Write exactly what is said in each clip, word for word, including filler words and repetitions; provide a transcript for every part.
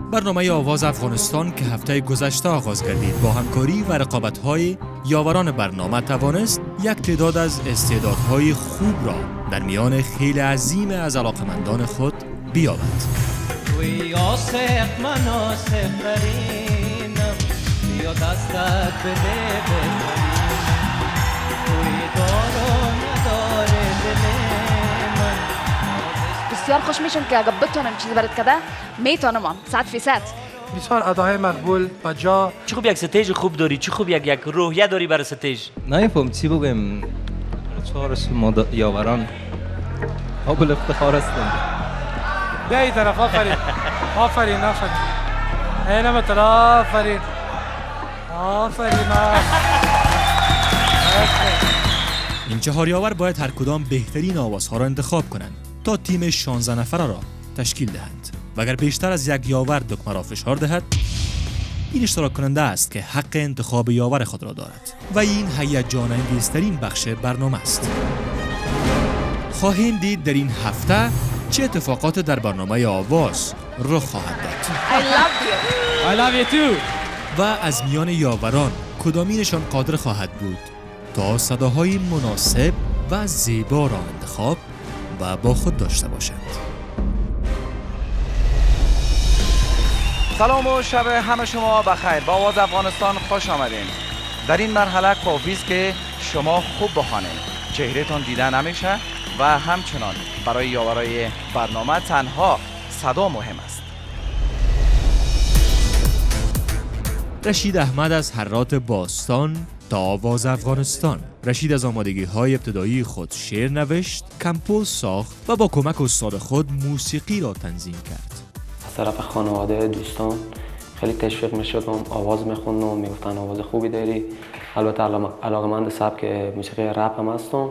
برنامه آواز افغانستان که هفته گذشته آغاز گردید با همکاری و رقابت‌های یاوران برنامه توانست یک تعداد از استعدادهای خوب را در میان خیل عظیم از علاقمندان خود بیابد. توی عاشق من عاشق ترینم، بیا دستت بده ببریم، توی دارو نداره دل من. بسیار خوش میشم که اگه بتونم چیزی برات کده میتونم هم صد فیصد. بسیار ادای مقبول و جا. چه خوب یک ستیج خوب داری، چه خوب یک یک روحیه داری برای ستیج. نمیفهم چی بگم. چهارش ما یاوران قابل افتخار هستند. بیا این طرف. آفرین آفرین آفرین اینم طرف. آفرین آفرین. این چهار یاور باید هر کدام بهترین آوازها را انتخاب کنند تا تیم شانزده نفره را تشکیل دهند و اگر بیشتر از یک یاور دکمه را فشار دهد، این اشتراک کننده است که حق انتخاب یاور خود را دارد و این هیجان انگیزترین بخش برنامه است. خواهیم دید در این هفته چه اتفاقات در برنامه آواز رخ خواهد داد. I love you. I love you too. و از میان یاوران کدامینشان قادر خواهد بود تا صداهای مناسب و زیبا را انتخاب و با خود داشته باشند. سلام و شب همه شما بخیر. با آواز افغانستان خوش آمدین. در این مرحله کافی است که شما خوب بخوانید، چهرهتان دیده نمیشه و همچنان برای یاورای برنامه تنها صدا مهم است. رشید احمد از هرات باستان تا آواز افغانستان. رشید از آمادگی های ابتدایی خود شعر نوشت، کمپوز ساخت و با کمک استاد خود موسیقی را تنظیم کرد. از طرف خانواده دوستان خیلی تشویق میشدم، آواز میخوندم، میگفتن آواز خوبی داری. البته علاقه‌مند سبک موسیقی رپ هم هستم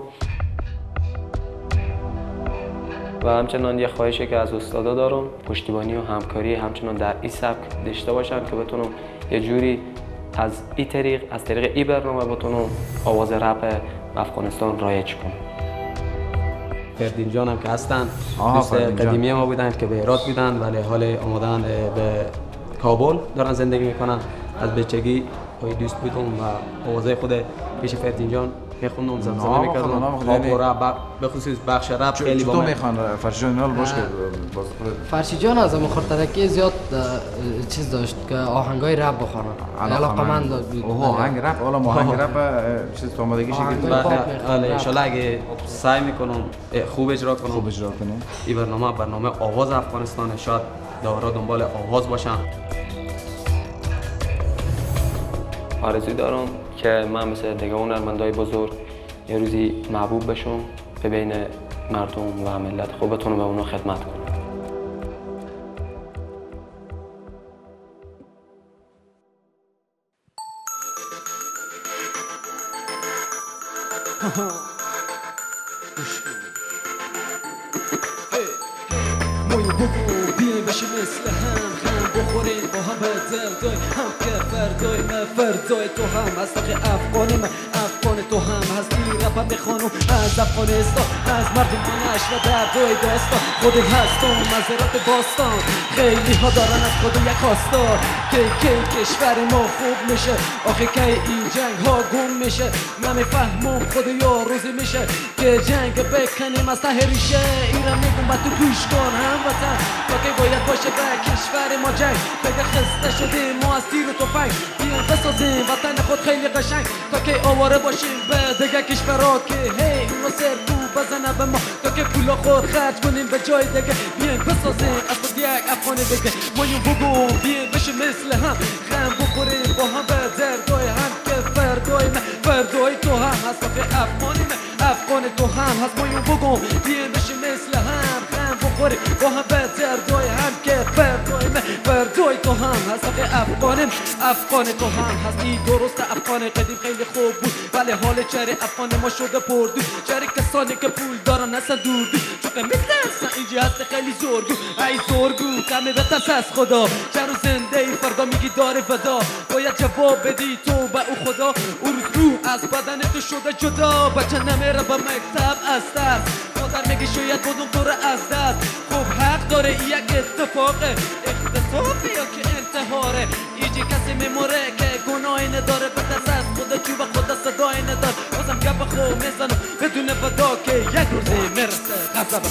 و همچنان یه خواهشی که از استادا دارم پشتیبانی و همکاری همچنان در این سبک داشته باشم که بتونم یه جوری از این طریق از طریق این برنامه بتونم آواز رپ افغانستان رایج کنم. فردین جان هم که هستن دوست قدیمی ما بودن که به هرات بودن ولی حال آمدن به کابل دارن زندگی میکنن. از بچگی پای دوست بودم و آوازهای خود پیش فردین جان میخوندم، زمزمه میکردم. آب رپ به خصوص بخش رپ خیلی با من میخوان. فرشی جان نال باش که فرشی جان از اون خورترکی زیاد چیز داشت که آهنگای رپ بخونه. علاقه‌مند بود. اوه آهنگ رپ. حالا ما آهنگ رپ چیز تو آمادگیش گرفتیم. بله ان شاء الله اگه سعی میکنم خوب اجرا کنم. خوب اجرا کنم. این برنامه برنامه آواز افغانستان، شاید داورا دنبال آواز باشن. آرزوی دارم که من مثل دیگه هنرمندای بزرگ یه روزی محبوب بشم، به بین مردم و ملت خوب بتونم به اونا خدمت کنم. بشه مثل هم هم بخوریم با هم به دل هم که فردای من فردای تو هم از تاقی افغان من افغان تو هم از این رپ هم میخوانم از افغانستان از مردم منش و دردای داستان خودی هستم مزرات باستان. خیلی ها دارن از خود یک خواستار که که کشور ما خوب میشه، آخه که این جنگ ها گم میشه. نمیفهمم خود یا روزی میشه که جنگ بکنیم از ته ریشه. ایران میگم با تو گوش کن هموطن تا که باید باشه به کشور ما جنگ. بگه خسته شدیم ما از تیر و تفنگ، بیان بسازیم وطن خود خیلی قشنگ تا که آواره باشیم به دیگه کشورها که هی اونو سر تو بزنه به ما تا که پولا خود خرج کنیم به جای دیگه. بیان بسازیم از خود یک افغان دیگه. ما یون بگو بیان بشه مثل هم خم بخوریم با هم به دردای هم که فردای من فردای تو هم هست که افغانی من افغان تو هم هست. ما یون بگو بیان بشه مثل هم خم بخوریم با هم به دردای هم که فردای من فردای تو هم هست که افغانم افغان تو هم هست. این درست افغان قدیم خیلی خوب بود ولی حال چهره افغان ما شده پردو. چهره کسانی که پول دارن هستن دور دور چون که میترسن اینجا هست خیلی زورگو. ای زورگو کمی بترس از خدا، چرا زنده ای فردا میگی داره ودا. باید جواب بدی تو به او خدا، او روز رو از بدن تو شده جدا. بچه نمیره به مکتب از دست، مادر میگه شاید بدون تو رو از دست. خب حق داره یک اتفاقه اختطافی یا صبر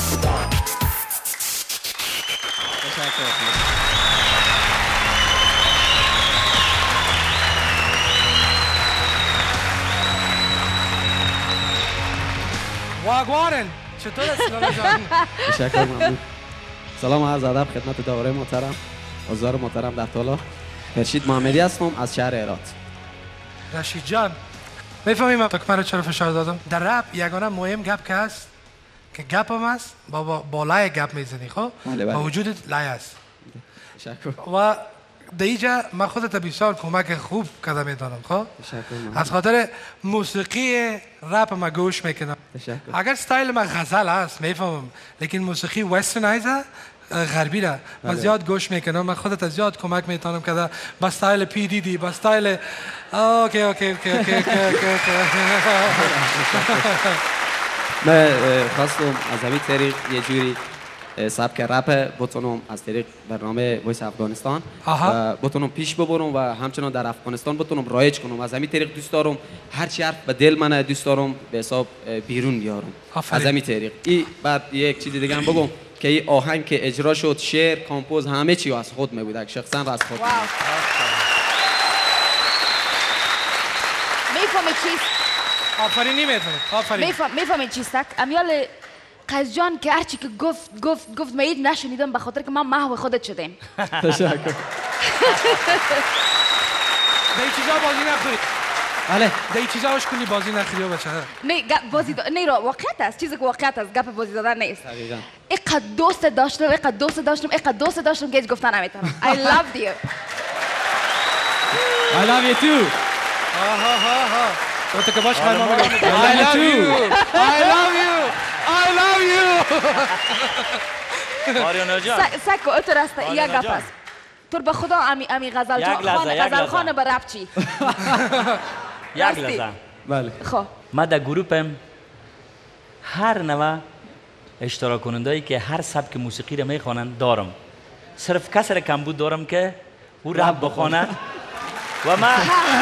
واگوارن چطور است لالا جان؟ تشکر ممنون. سلام و عرض ادب خدمت داوره محترم، حضار محترم در طلا. فرشید محمدی هستم از شهر هرات. رشید جان میفهمیم تو که من چرا فشار دادم؟ در رپ یگانه مهم گپ که هست که گپ هم هست با, با, با لای گپ میزنی خب؟ با وجودت لای هست. تشکر. و در اینجا من خودت بسیار کمک خوب کده میدانم خب؟ از خاطر موسیقی رپ ما گوش میکنم. اگر استایل ما غزل هست میفهمم لیکن موسیقی وسترنایزه غربی را من زیاد گوش میکنم. من خودت زیاد کمک میتونم کده با استایل پی دی دی با استایل اوکی اوکی اوکی اوکی اوکی من خواستم از همین طریق یه جوری سبک رپ بتونم از طریق برنامه وایس افغانستان بتونم پیش ببرم و همچنان در افغانستان بتونم رایج کنم. از همین طریق دوست دارم هر چی حرف به دل من دوست دارم به حساب بیرون بیارم. از همین طریق این بعد یک چیز دیگه هم بگم که این آهنگ که اجرا شد شعر کامپوز همه چی از خود میبود، شخصا را از خود میفهمی چیست؟ آفرین نمیتونم آفرین میفهمی چیستک؟ امیال قزجان که هرچی که گفت گفت گفت مید نشنیدم به خاطر که من محو خودت شدیم. تشکر. دی چیزا بازی نخوری. بله. دی چیزا هاش کنی بازی نخوری و بچه. نه بازی دا... نه را واقعیت است، چیزی که واقعیت است، گپ بازی دادن نیست. دقیقاً. اینقدر دوست داشتم، اینقدر دوست داشتم، اینقدر دوست داشتم که هیچ گفتن نمیتونم. I loved you. I love you too. آها ها ها. تو که باش خیلی ما بگم. I love you. I love you. I love you. آریانا جان. سکو اتر است یک گپ است. تو به خدا امی امی غزل خان غزل خان به رپ چی؟ یک لحظه. بله. خب. ما در گروپم هر نوع اشتراک کننده‌ای که هر سبک موسیقی را میخوانند دارم. صرف کسی را کمبود دارم که او رپ بخوانه و ما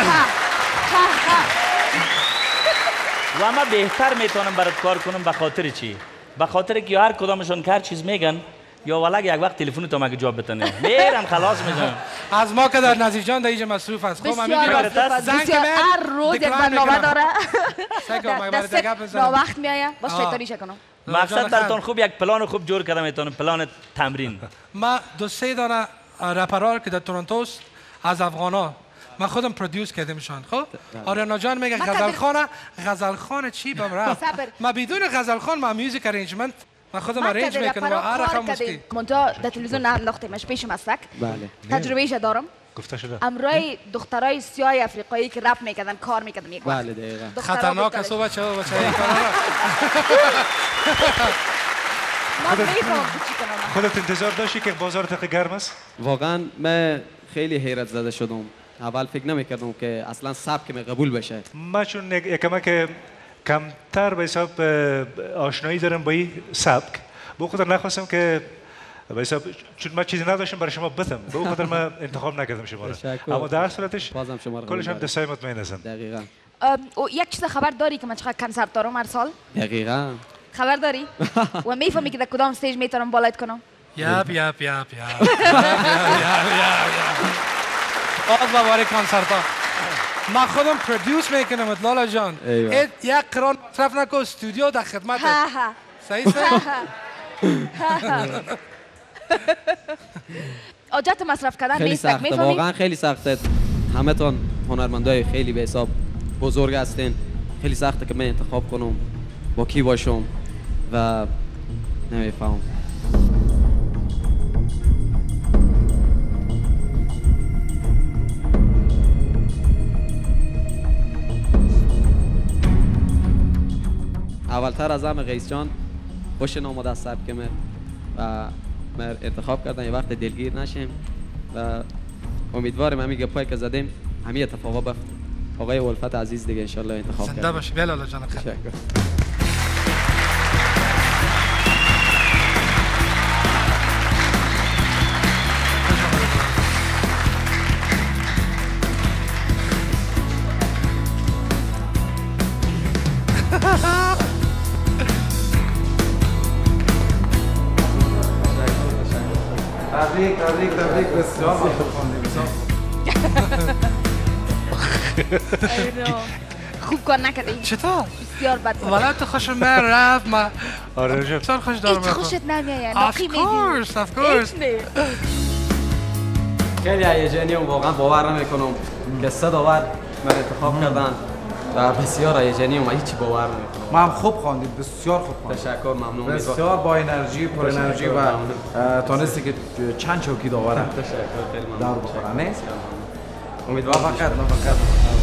و ما بهتر میتونم برات کار کنم. به خاطر چی؟ به خاطر که هر کدامشون که هر چیز میگن یا ولگ یک وقت تلفن تو مگه جواب بتنه میرم خلاص میشم. از ما که در نزدیک جان در اینجا مصروف است. خب من میگم بسیار هر روز یک برنامه داره. دست با وقت میایه باش شیطانی شکنم. مقصد براتون خوب یک پلان خوب جور کردم میتونم پلان تمرین. ما دو سه دانه رپرار که در تورنتوست از افغانا من خودم پرودیوس کردمشان. خب آریانا جان میگه غزلخانه غزلخانه چی بم رفت. ما بدون غزلخان ما میوزیک ارنجمنت من خودم ارنج میکنم و هر رقم موسیقی. منجا در تلویزیون ننداختیمش پیش مسلک. بله. تجربهش دارم. گفته شده. امروی دخترای سیاه افریقایی که رپ میکردن کار میکردن یک وقت. بله دقیقاً. خطرناک است بچه ها بچه ها. خودت انتظار داشتی که بازار تق گرم است؟ واقعا من خیلی حیرت زده شدم. اول فکر نمیکردم که اصلا سبک من قبول بشه. من چون یکم که کمتر به حساب آشنایی دارم با این سبک به خاطر نخواستم که به حساب چون من چیزی نداشتم برای شما بتم به خاطر من انتخاب نکردم شما را. اما در صورتش بازم شما را کلش هم دستای مطمئن هستم. دقیقاً. یک چیز خبر داری که من چقدر کنسرت دارم هر سال؟ دقیقاً. خبر داری؟ و میفهمی که در کدام استیج میتونم بالایت کنم؟ یاب یاب یاب یاب باز باباره کنسرت ها من خودم پرودیوس میکنم لالا جان. یک قرار مصرف نکن استودیو در خدمت. صحیح است؟ آجت مصرف کردن خیلی نیست. سخته واقعا خیلی سخته. همه تان هنرمندای خیلی به حساب بزرگ هستین. خیلی سخته که من انتخاب کنم با کی باشم و نمیفهم. اولتر از همه قیس جان خوش آمده از سبک من و من انتخاب کردم یه وقت دلگیر نشیم و امیدوارم همین گپایی که زدیم همین اتفاقا به آقای الفت عزیز دیگه انشالله انتخاب کردیم. زنده باشی بلالا جان. تشکر. تبریک تبریک بسیار خوب خواندی خوب کار نکردی. چطور؟ بسیار بد. والا تو خوش من رفت ما. آره بسیار خوش دارم. هیچ خوشت نمیاد. Of course, of course. خیلی هیجانیم واقعا باور نمیکنم که سه داور من انتخاب کردن و بسیار هیجانیم و هیچ باور نمیکنم. ما هم خوب خواندید بسیار خوب خواندید. تشکر ممنون. بسیار با انرژی پر انرژی و تونستی که چند چوکی داور تشکر خیلی ممنون. دار بخورن نه؟ امیدوارم فقط نه فقط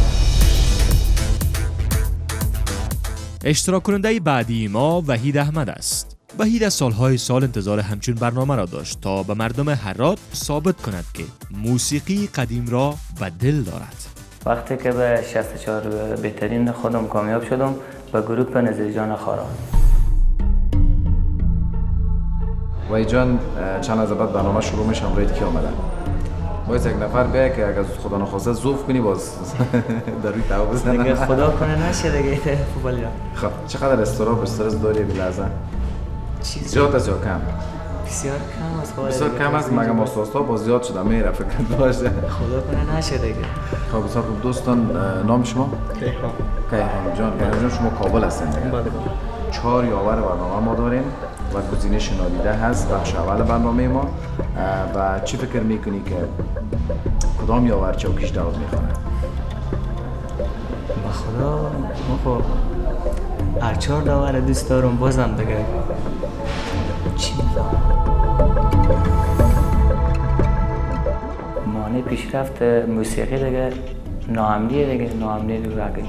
اشتراک کننده بعدی ما وحید احمد است. وحید از سالهای سال انتظار همچون برنامه را داشت تا به مردم هرات ثابت کند که موسیقی قدیم را به دل دارد. وقتی که به شصت و چهار بهترین خودم کامیاب شدم به گروپ نظیر جان خارا. وحید جان چند از بعد برنامه شروع میشه امروز کی آمدن؟ باید یک نفر بیا که اگر خدا نخواسته زوف کنی باز در روی توا بزنن. دیگه خدا کنه نشه دیگه فوتبالی. خب چقدر استرس و استرس داری به لحظه؟ زیاد از یا کم؟ بسیار کم است. بسیار کم است مگه ماستاستا با زیاد شده میره فکر داشته. خدا کنه نشه دیگه. خب بسیار خوب دوستان نام شما؟ کیهان. کیهان جان. کیهان جان شما کابل هستین دیگه؟ بله. چهار یاور برنامه ما داریم و گزینش نادیده هست بخش اول برنامه ما و چی فکر میکنی که کدام یاور چوکیش داود میخوانه؟ با خدا ما خب هر چهار داور دوست دارم بازم دیگه چی میفهم مانع پیشرفت موسیقی دیگه ناامنیه دیگه ناامنی دیگه رگی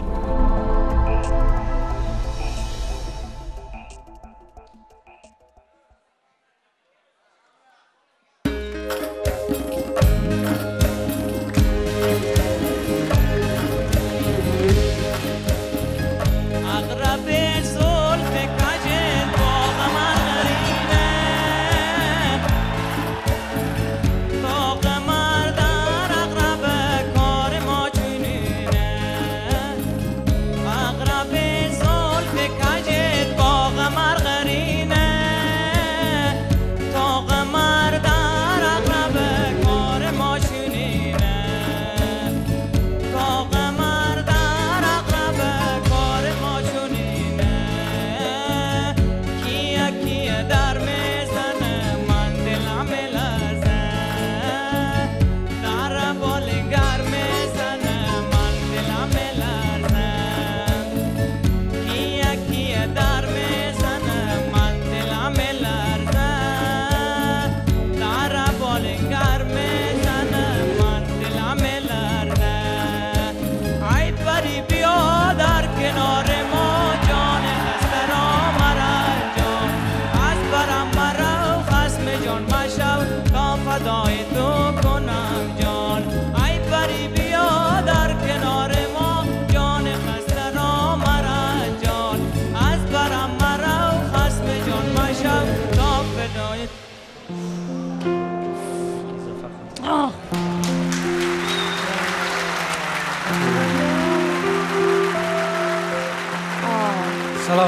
سلام.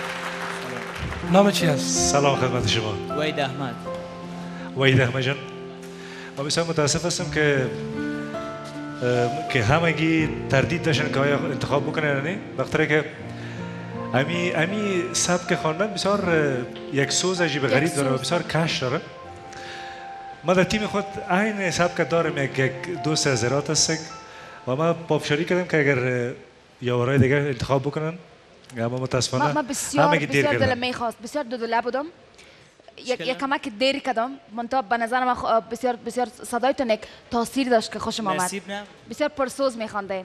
نام چی است؟ سلام خدمت شما. وحید احمد. وحید احمد جان. ما بسیار متاسف هستم که که همگی تردید داشتن که آیا انتخاب بکنن یا نه. وقتی که امی امی سبک خواندن بسیار یک سوز عجیب غریب داره و بسیار کش داره. ما در تیم خود عین سبک داریم یک دوست از هرات هستیم و ما پافشاری کردیم که اگر یاورای دیگه انتخاب بکنن اما متاسفانه ما بسیار بسیار دلم میخواست بسیار دو دله بودم یک یک کمک دیری کردم منتها به نظر من بسیار بسیار صدایتون یک تاثیر داشت که خوشم آمد بسیار پرسوز میخواندین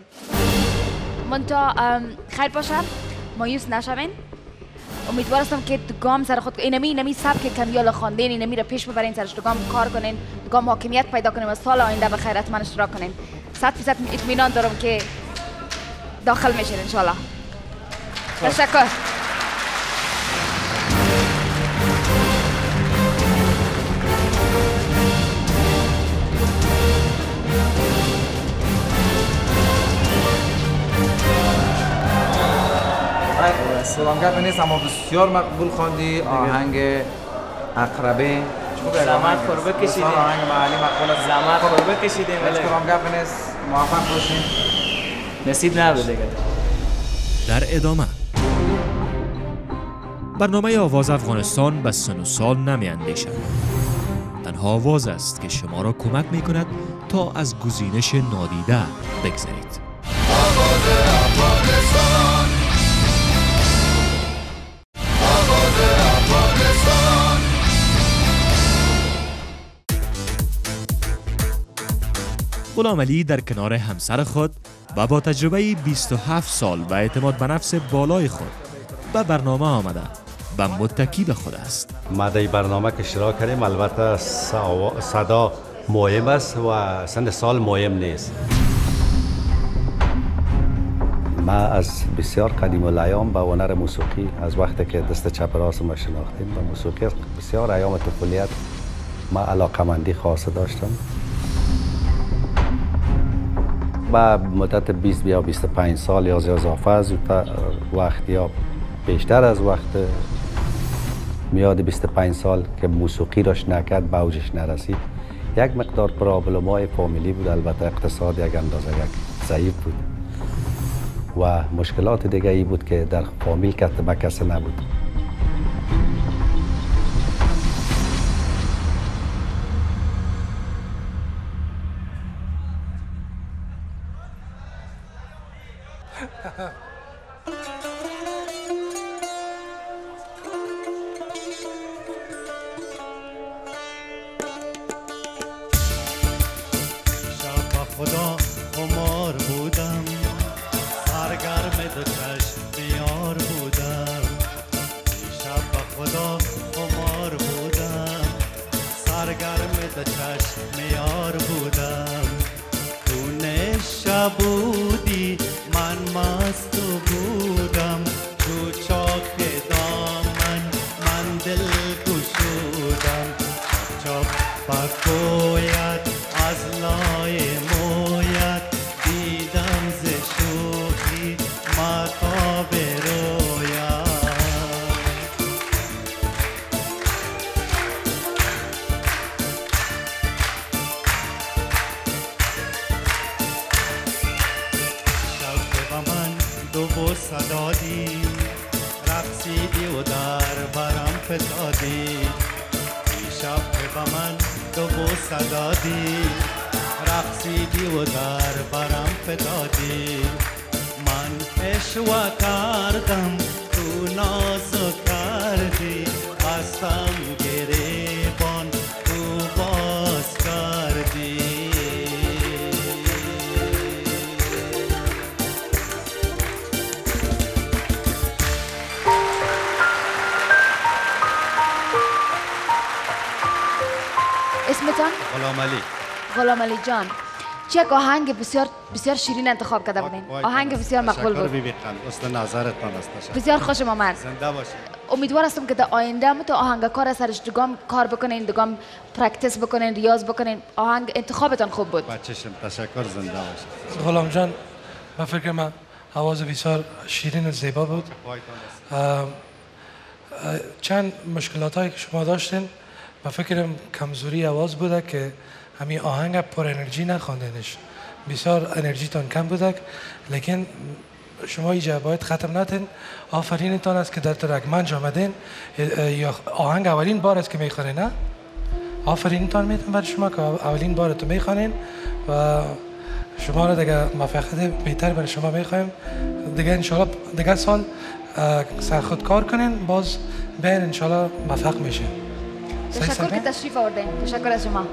منتها خیر باشه مایوس نشوین امیدوار هستم که دگام سر خود اینمی اینمی سبک کمیال خواندین اینمی را پیش ببرین سرش دگام کار کنین دگام حاکمیت پیدا کنیم و سال آینده به خیر حتما اشتراک کنین صد فیصد اطمینان دارم که داخل میشین ان شاء الله تشکر سلامگرد نیست اما بسیار مقبول خواندی آهنگ اقربه زحمت پر بکشیدیم. آهنگ محلی مقبول است. زحمت پر بکشیدیم. هیچ کدام گپ نیست. موفق باشین. نصیب نبود دیگه. در ادامه برنامه آواز افغانستان به سن و سال نمی اندیشد. تنها آواز است که شما را کمک می کند تا از گزینش نادیده بگذرید. آواز افغانستان، آواز افغانستان. غلام علی در کنار همسر خود و با تجربه بیست و هفت سال و اعتماد به نفس بالای خود به برنامه آمده و متکی به خود است. ما در برنامه که اشتراک کردیم، البته صدا مهم است و سن سال مهم نیست. ما از بسیار قدیم الایام به هنر موسیقی، از وقتی که دست چپ راست ما شناختیم، به موسیقی بسیار ایام طفولیت ما علاقمندی خاصه داشتم. با مدت بیست یا بیست و پنج سال یا اضافه از وقت یا بیشتر از وقت، میاد بیست و پنج سال که موسیقی راش نکرد، به اوجش نرسید، یک مقدار پرابلم های فامیلی بود. البته اقتصاد یک اندازه یک ضعیف بود و مشکلات دیگه ای بود که در فامیل کتبه کسی نبود. خدا قمار بودم، سرگرم دو چشم یار بودم. دیشب به خدا قمار بودم، سرگرم دو چشم یار بودم. تو نشه بودی من مست بودم، تو چاک دامن من دل گشودم. چاپ بگوید از لای مویت، دیدم ز شوخی مطاب رویت. شب به من دو بوسه دادی، رقصیدی و در برم فتادی. شب به من دو بوسه دادی، رقصیدی و در برم فتادی. من اشوا کردم تو نازو کردی، بستم گریبان تو باز کردی. اسمتان؟ غلام علی. غلام علی جان، چه آهنگ بسیار بسیار شیرین انتخاب کرده بودین. آهنگ بسیار مقبول بود. تشکر بی‌بی خانم، است نظرتان است. بسیار خوشم آمد. زنده باشید. امیدوار هستم که در آینده هم تو آهنگکار از سرش دگام کار بکنین، دگام پرکتیس بکنین، ریاض بکنین. آهنگ انتخابتان خوب بود. با چشم، تشکر، زنده باشید. غلام جان، من فکر من آواز بسیار شیرین و زیبا بود. چند مشکلات هایی که شما داشتین، من فکرم کمزوری آواز بوده که همین آهنگ پر انرژی نخواندنش. بسیار انرژیتان کم بوده، لیکن شما اینجا باید ختم نتین. آفرینتان است که در ترکمنج آمدین. یا آهنگ اولین بار است که میخوانین، نه؟ آفرینتان میتونم برای شما که اولین بار تو میخوانین و شما را دیگه موفقیت بهتر برای شما میخوایم. دیگه انشالله دیگه سال سرخود کار کنین، باز بین انشالله موفق میشه. تشکر که تشریف آوردین. تشکر از شما.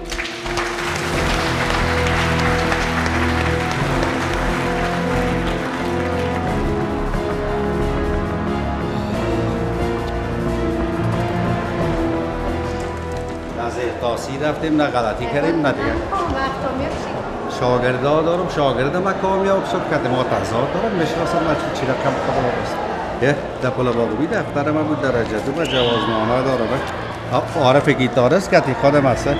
تاثیر رفتیم، نه غلطی کردیم، نه دیگه شاگردا دارم. شاگرد ما کامیاب شد که ما تضاد دارم، میشناسم من چی رقم خدا است. یه دپل باقوی دفتر من بود، درجه دو و جوازنامه دارم. عارف گیتارست که خودم هست.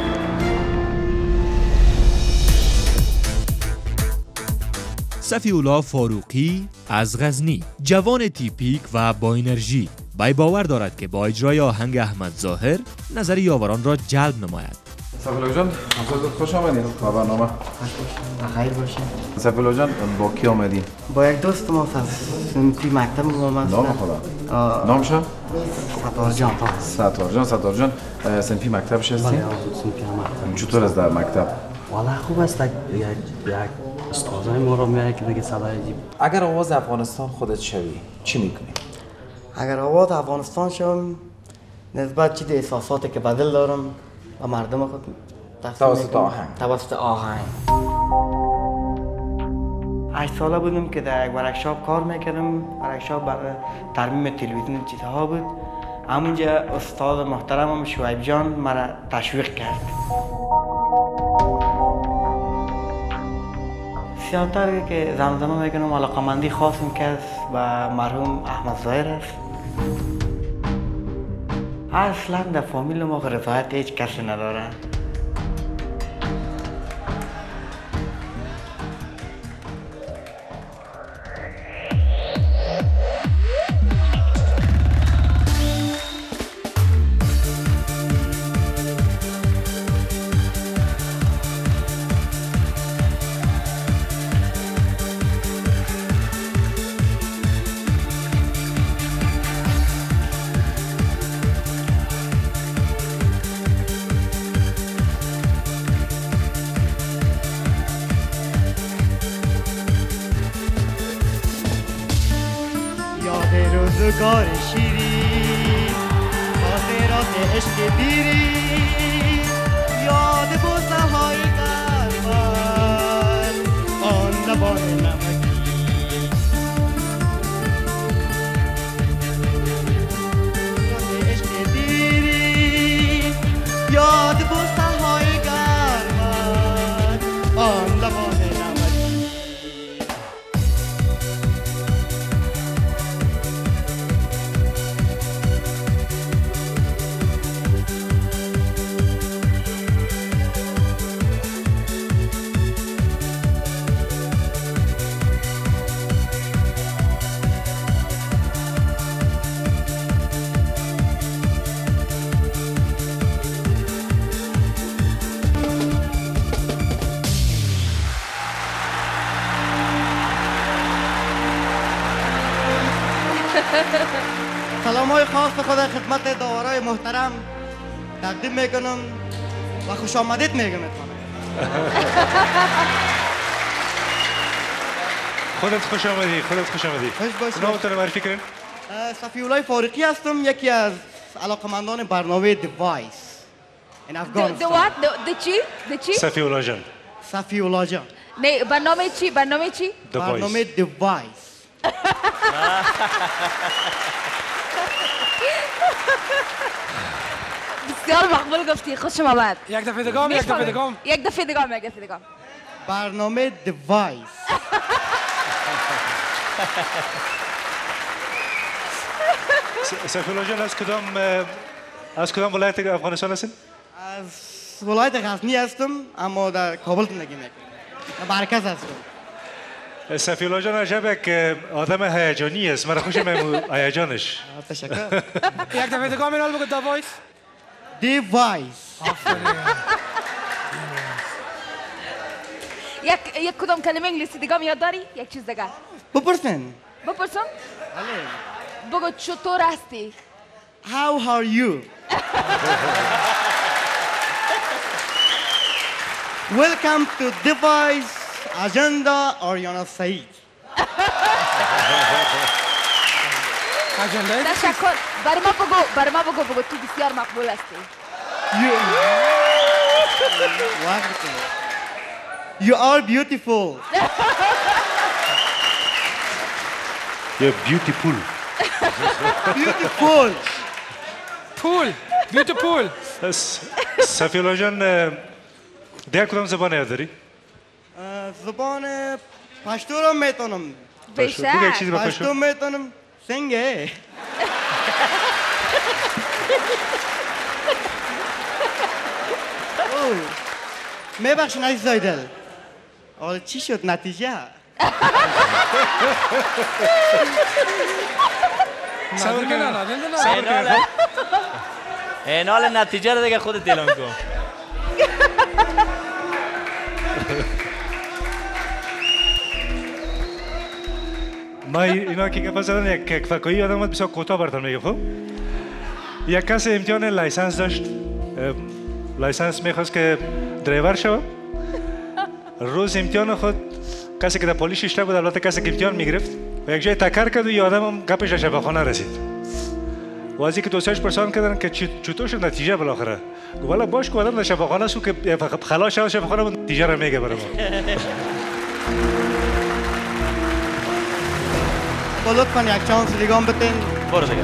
صفی‌الله فاروقی از غزنی، جوان تیپیک و با انرژی وی باور دارد که با اجرای آهنگ احمد ظاهر نظر یاوران را جلب نماید. سفیلا جان، خوش آمدید با برنامه. بخیر باشین. سفیلا جان، با کی آمدین؟ با یک دوست ما از سنفی مکتب آمد. نام خدا؟ نامشه؟ ستار جان. ستار جان، ستار جان، سنفی مکتبش هستین؟ چطور است در مکتب؟ والا خوب است. یک یک استادای ما رو میاره که بگه صدای عجیب. اگر آواز افغانستان خودت شوی، چی میکنی؟ اگر آواز افغانستان شوم، نسبت چیز احساساتی که بدل دارم و مردم خود توسط آهنگ توسط آهنگ هشت ساله بودم که در یک ورکشاپ کار میکردم. ورکشاپ برای ترمیم تلویزیون چیزها بود. همونجا استاد محترمم شعیب جان مرا تشویق کرد. زیادتر که زمزمه میکنم علاقمندی خاصم که است و مرحوم احمد ظاهر است. اصلا در فامیل ما رضایت هیچ کسی نداره. روزگار شیرین خاطرات عشق بیرین یاد بوسه های گرمن آن لبان نمکی یاد عشق بیرین یاد بوسه های گرمن آن لبان سلام های خاص خدا خدمت داورای محترم تقدیم میکنم و خوش آمدید میگم اتمنى. خودت خوش آمدی، خودت خوش آمدی. خوش باشید. نامتون رو معرفی کنین. صفی‌الله فارقی هستم، یکی از علاقمندان برنامه دیوایس این افغانستان. د what؟ د چی؟ د چی؟ صفی‌الله جان. صفی‌الله جان. نه برنامه چی؟ برنامه چی؟ برنامه دیوایس. بسیار مقبول گفتی، خوشم آمد. یک دفعه دگام، یک دفعه دگام. یک دفعه دگام، یک دفعه دگام. برنامه دیوایس. صفی‌الله جان از کدام از کدام ولایت افغانستان هستین؟ از ولایت غزنی هستم اما در کابل زندگی میکنم. در مرکز هستم. صفی‌الله جان عجب یک آدم هیجانی است. من خوشم میاد هیجانش. تشکر. یک دفعه دگام اینال بگو دیوایس. دیوایس. یک یک کدام کلمه انگلیسی دیگه یاد داری؟ یک چیز دیگه. بپرسین. بپرسون؟ بله. بگو چطور هستی؟ How are you? Welcome to Device Agenda Ariana Said. تشکر. برای ما بگو، برای ما بگو بگو تو بسیار مقبول هستی. You are beautiful. You're beautiful. Beautiful. پول. Beautiful. صفی‌الله جان دیگر کدام زبان یاد داری؟ زبان پشتو رو میتونم. بیشتر. بگو یک چیزی با پشتو میتونم. سنگه. میبخشین عزیزای دل. حالا چی شد نتیجه؟ صبر نه نه نه صبر کن اینال نتیجه رو دیگه خودت اعلام کن. ما اینا که گفت زدن یک فکایی یادم اومد بسیار کوتاه براتون میگم. خب یک کس امتحان لایسنس داشت، لایسنس میخواست که درایور شود. روز امتحان خود کسی که در پلیس اشته بود، البته کسی که امتحان میگرفت و یک جای تکر کرد و یه آدم هم گپش در شفاخانه رسید و از اینکه دوستاش پرسان کردن که چطور شد نتیجه بالاخره، گفت والا باش که آدم در شفاخانه است که خلاص شد شفاخانه بود نتیجه رو میگه برای ما. با لطفاً یک چانس دیگه هم بتین. برو دیگه.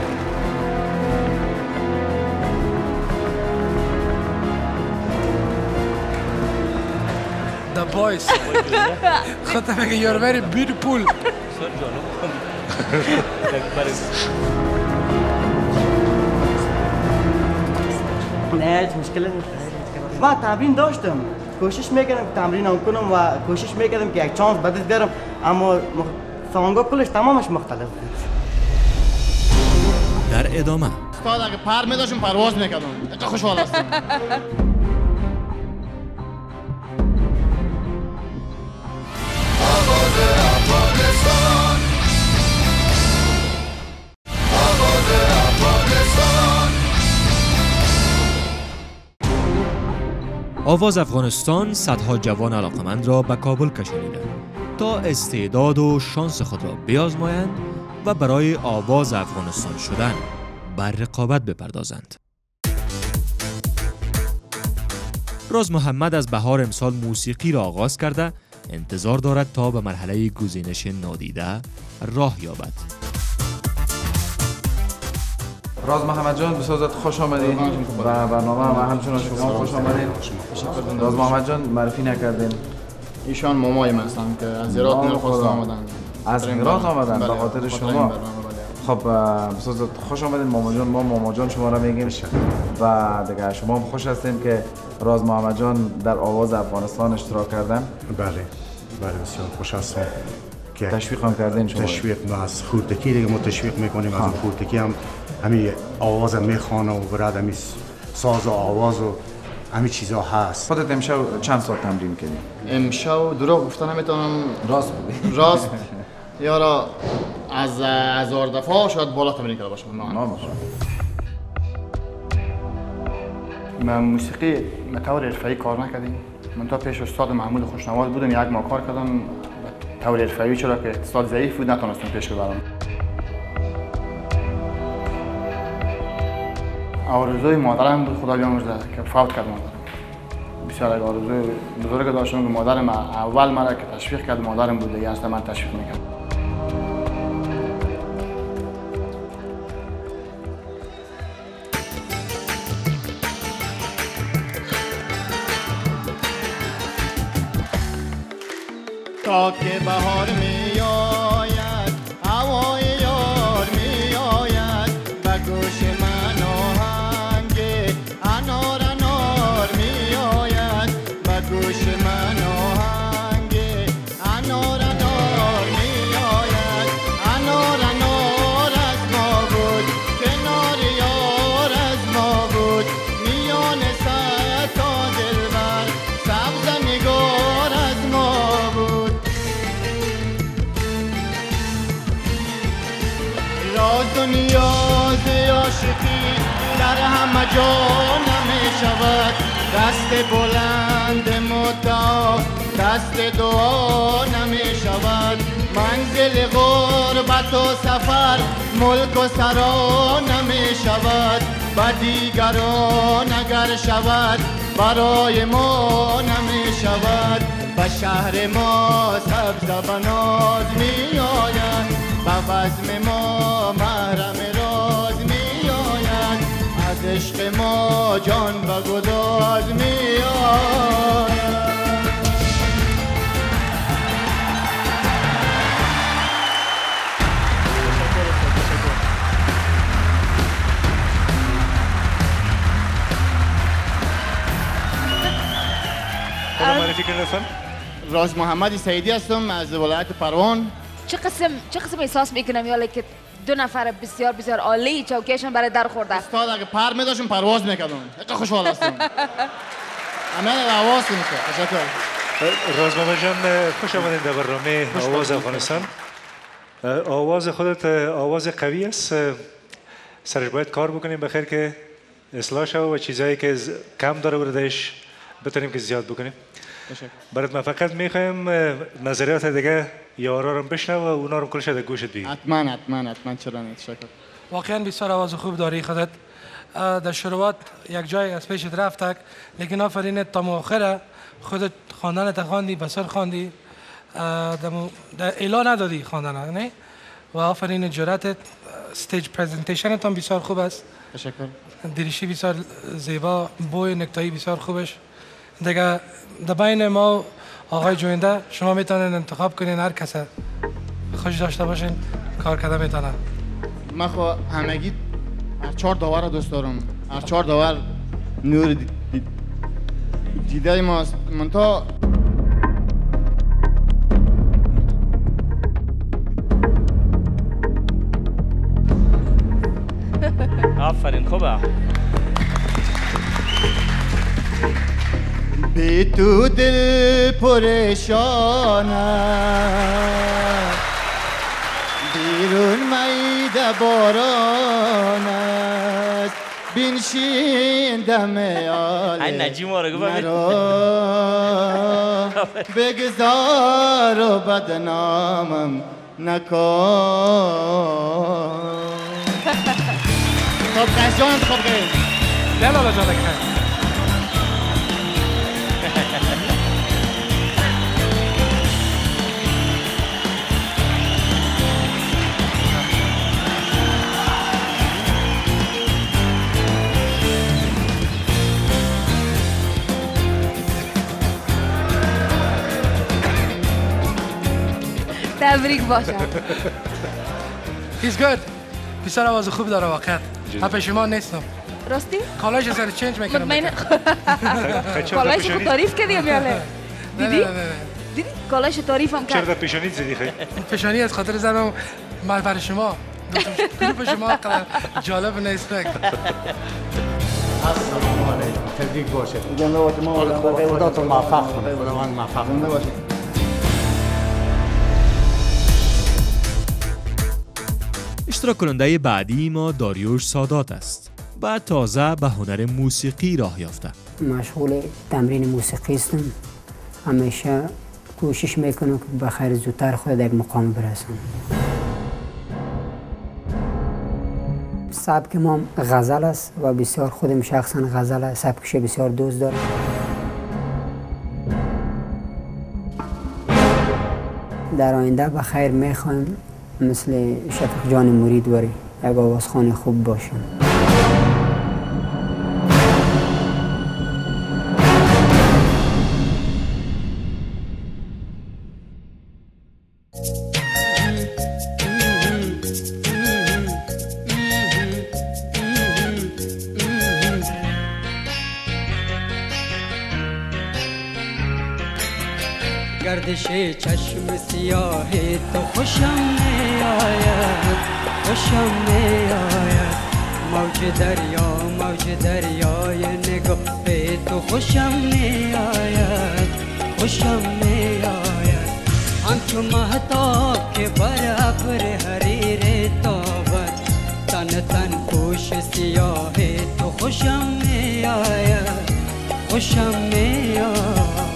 The boys. خودت میگه you're very beautiful. نه هیچ مشکلی نیست. من تمرین داشتم. کوشش میکردم تمرین هم کنم و کوشش میکردم که یک چانس بدت بیارم، اما سامانگا کلش تمامش مختلف بود. در ادامه استاد اگه پر میداشم پرواز میکردم. دقیقا خوشحال هستم. آواز افغانستان صدها جوان علاقمند را به کابل کشانیده تا استعداد و شانس خود را بیازمایند و برای آواز افغانستان شدن بر رقابت بپردازند. راز محمد از بهار امسال موسیقی را آغاز کرده انتظار دارد تا به مرحله گزینش نادیده راه یابد. راز محمد جان بسازت خوش آمدین و برنامه ما همچنان شما خوش آمدین. راز محمد جان معرفی نکردین. ایشان مامای من هستند که از هرات نخواست آمدن. از هرات آمدن به خاطر شما. خب بسازت خوش آمدین ماما جان. ما ماما جان شما را میگیم و دیگه شما هم خوش هستیم که راز محمد جان در آواز افغانستان اشتراک کردن. بله بله بسیار خوش هستم که تشویق هم کردین شما. تشویق ما از خودکی دیگه ما تشویق میکنیم. از خودکی هم همین آواز میخوانه و برد همین ساز و آواز و همین چیزا هست. خودت امشب چند ساعت تمرین کردی؟ امشب دروغ گفتن نمیتونم. راست بودی؟ راست یارا از هزار دفعه شاید بالا تمرین کرده باشم. نه باشه. من موسیقی به طور حرفه‌ای کار نکردیم. من تا پیش استاد محمود خوشنواز بودم، یک ماه کار کردم به طور حرفه‌ای، چرا که اقتصاد ضعیف بود نتونستم پیش ببرم. آرزوی مادرم بود، خدا بیامرزه که فوت کرد مادرم. بسیار یک آرزوی بزرگ داشتم که مادرم اول مرا که تشویق کرد مادرم بود، دیگه اصلا من تشویق میکرد. تا که بهار می آید هوای یار می آید به گوش من آهنگ انار انار می آید به گوش من آهنگ انار انار می آید انار انار از ما بود کنار یار از ما بود میان صد تا دلبر سبز نگار از ما بود. راز و نیاز عاشقی در همه جا نمی شود، دست بلند مدعا دست دعا نمی شود. منزل غربت و سفر ملک و سرا نمی شود، و دیگران اگر شود برای ما نمی شود. به شهر ما سبز بناز می آید، به بزم ما محرم راز می آید، از عشق ما جان و گداز می آید. راز محمد سعیدی هستم از ولایت پروان. چه قسم چه قسم احساس میکنم یا که دو نفر بسیار بسیار عالی چوکیشون برای در خورده. استاد اگه پر می‌داشتم پرواز می‌کردم. چقدر خوشحال هستم. امان آواز کنید. تشکر. راز محمد جان خوش آمدید در برنامه آواز افغانستان. آواز خودت آواز قوی است. سرش باید کار بکنیم بخیر که اصلاح شود و چیزایی که کم داره بردهش بتونیم که زیاد بکنیم. برات ما فقط میخوایم نظریات دیگه یارا رو بشنو و اونا رو کلش در گوشت بگیر. حتما حتما حتما چرا نه. تشکر. واقعا بسیار آواز خوب داری خودت. در شروعات یک جای از پیشت رفتک لیکن آفرینت تا مؤخره خودت خواندنت خواندی بسر خواندی در اعلان ندادی خواندن نه و آفرین جرأتت استیج پرزنتیشنت هم بسیار خوب است. تشکر. دریشی بسیار زیبا بوی نکتایی بسیار خوبش دیگه در بین ما آقای جوینده شما میتونید انتخاب کنین هر کس خوش داشته باشین کار کرده میتونه. من خو همگی هر چهار داور رو دوست دارم. هر چهار داور نور دیده ماست. من تا آفرین خوبه. بی تو دل پریشان است بیرون میده باران است بنشین دم آله مرا بگذار و بدنامم نکن. خب قش جانم خب قش دل آلا جانه کن تبریک باشه. He's good. بسیار آواز خوب داره واقعا. من پشیمان نیستم. راستی؟ کالایش سر چنج میکنم. مطمئن. کالایش رو تعریف کردی میاله. دیدی؟ دیدی؟ کالایش تعریف هم کرد. چرا در پیشانی زدی خیلی؟ پیشانی از خاطر زدم من برای شما. گروپ شما قدر جالب نیست فکر. السلام علیکم. تبریک باشه. جناب ما خداتون موفق کنه. خداوند موفق کنه. اشتراک کننده بعدی ما داریوش سادات است و تازه به هنر موسیقی راه یافته. مشغول تمرین موسیقی هستم. همیشه کوشش میکنم که بخیر زودتر خود یک مقام برسم. سبک ما غزل است و بسیار خودم شخصا غزل سبکش بسیار دوست دارم. در آینده بخیر میخوایم مثل شفیق جان مریدواری یک آوازخوان خوب باشم. گردش چشم سیاه تو خوشم میآید خوشم میآید موج دریا موج دریای نگاه تو خوشم میآید خوشم میآید همچو مهتاب که بر ابر حریر تابد تن تن پوش سیاه تو خوشم میآید خوشم میآید.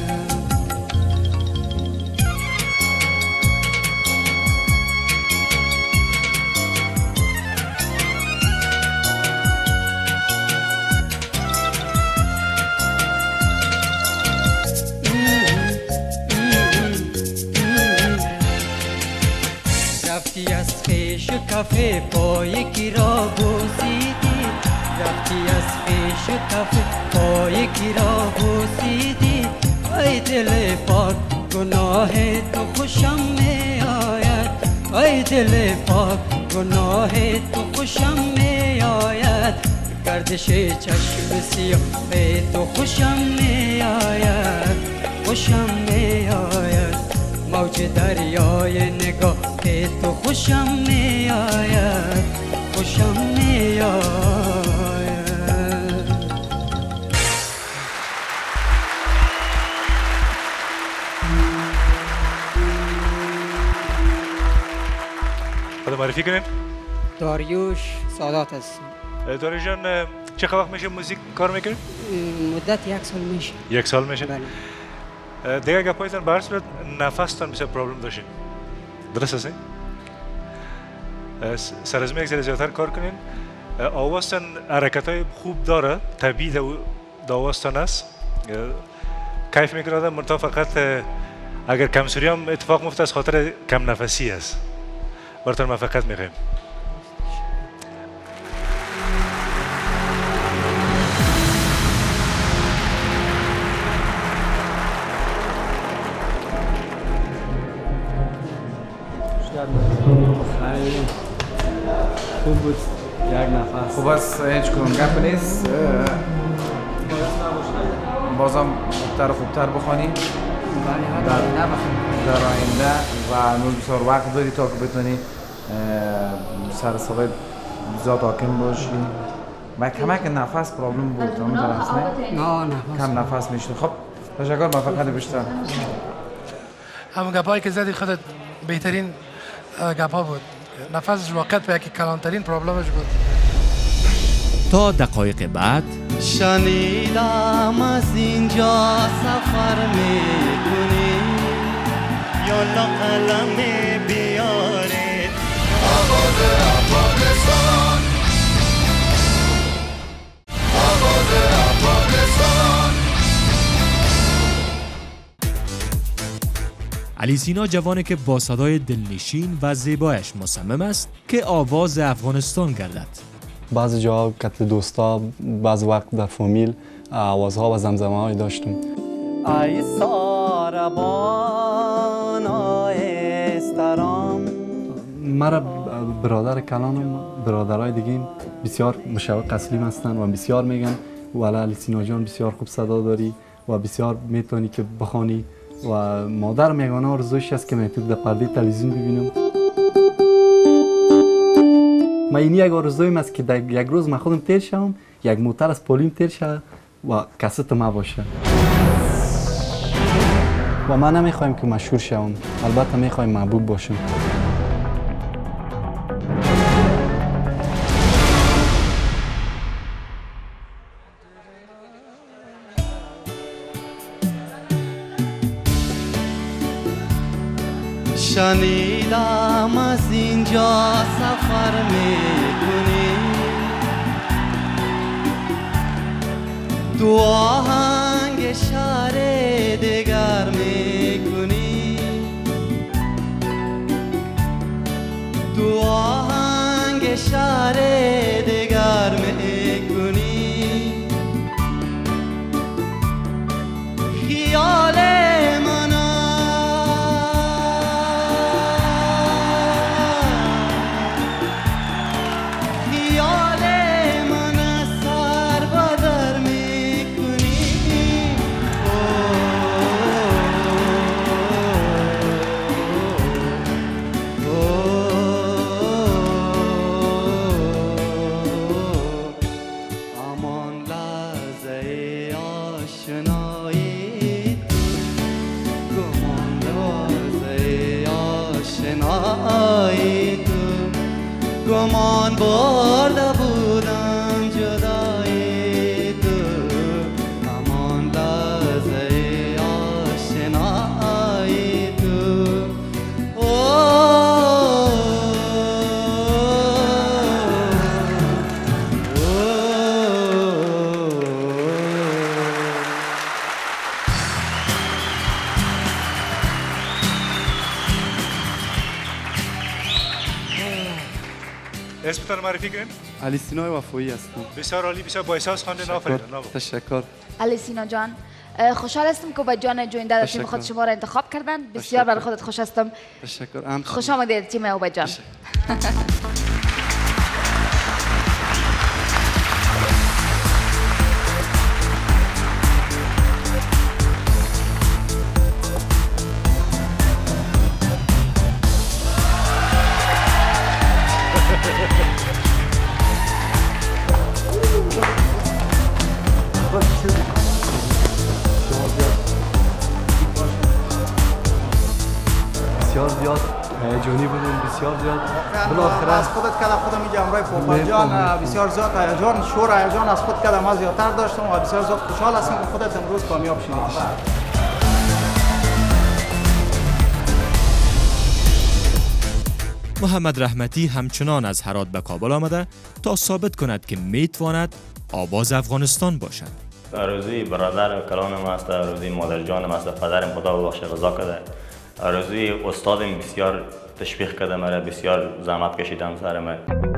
رفتی از خیش کافه پای کی را بوسیدی رفتی از خیش کافه پای کی را بوسیدی ای دل پاک گناه تو خوشم می آید ای دل پاک گناه تو خوشم می آید گردش چشم سیاه تو خوشم می آید خوشم می آید موج دریای نگاه که تو خوشم میآید خوشم میآید. خدا معرفی کنین. داریوش سادات هستم. داریوش جان چه وقت میشه موزیک کار میکنید؟ مدت یک سال میشه. یک سال میشه؟ بله. دیگه گپایتان به هر صورت نفستان بسیار پرابلم داشتین. درست هستین؟ سر از یک ذره زیادتر کار کنین. آوازتان حرکت های خوب داره، طبیعی دا آوازتان است. کیف میکنه آدم، منتها فقط اگر کمسوری هم اتفاق مفته از خاطر کم نفسی است. براتون موفقیت میخوایم. خوب بود یک نفس. خوب است هیچ کنون گپ نیست. بازم خوبتر و خوبتر بخوانی در, در آینده و نور بسیار وقت داری تا که بتونی سر صدای زیاد حاکم باشی و کمک نفس پرابلم بود اون درست نه؟ نه نفس کم نفس میشه. خب تشکر موفقیت بیشتر. همون گپایی که زدی خودت بهترین گپا بود. نفسش واقعا به یکی کلانترین پرابلمش بود. تا دقایق بعد شنیدم از اینجا سفر میکنی یالا قلم بیارید آواز افغانستان آواز افغانستان. علی سینا جوانی که با صدای دلنشین و زیبایش مصمم است که آواز افغانستان گردد. بعضی جاها قتل دوستا، بعض وقت در فامیل آوازها و زمزمه های داشتم. ای ساربان ای استرام. مرا برادر کلانم، برادرای دیگه بسیار مشوق اصلیم هستن و بسیار میگن والا علی سینا جان بسیار خوب صدا داری و بسیار میتونی که بخوانی و مادر میگانه آرزوش است که میتونم در پرده تلویزیون ببینم. من این یک آرزویم است که در یک روز من خودم تیر شوم، یک موتر از پولیم تیر شود و کست ما باشه. و من نمیخوایم که مشهور شوم، البته میخوایم محبوب باشم. شنیدم از اینجا سفر میکنی تو آهنگ شهر دگر میکنی تو آهنگ شهر دگر میکنی خیال گمان برده بودم جدای تو همان لحظه آشنای تو اسمتان معرفی کنین؟ علی سینای وفایی هستم. بسیار عالی، بسیار با احساس خواندن. آفرین. تشکر. علی سینا جان خوشحال هستم که با جان جوینده در تیم خود شما را انتخاب کردن. بسیار برای خودت خوش هستم. تشکر. خوش آمدید تیم اوبا جان. بسیار زیاد هیجانی بودیم، بسیار زیاد بالاخره از خودت کردم خودم اینجا امرای پوپا جان بسیار زیاد هیجان شور هیجان از خود کردم از زیادتر داشتم و بسیار زیاد خوشحال هستم که خودت امروز کامیاب شدی. محمد رحمتی همچنان از هرات به کابل آمده تا ثابت کند که میتواند آواز افغانستان باشد. آرزوی برادر کلانم است، آرزوی مادر جانم است، پدرم خدا ببخشه قضا کرده. آرزوی استادم بسیار تشویق کرده مرا، بسیار زحمت کشیدم سر من.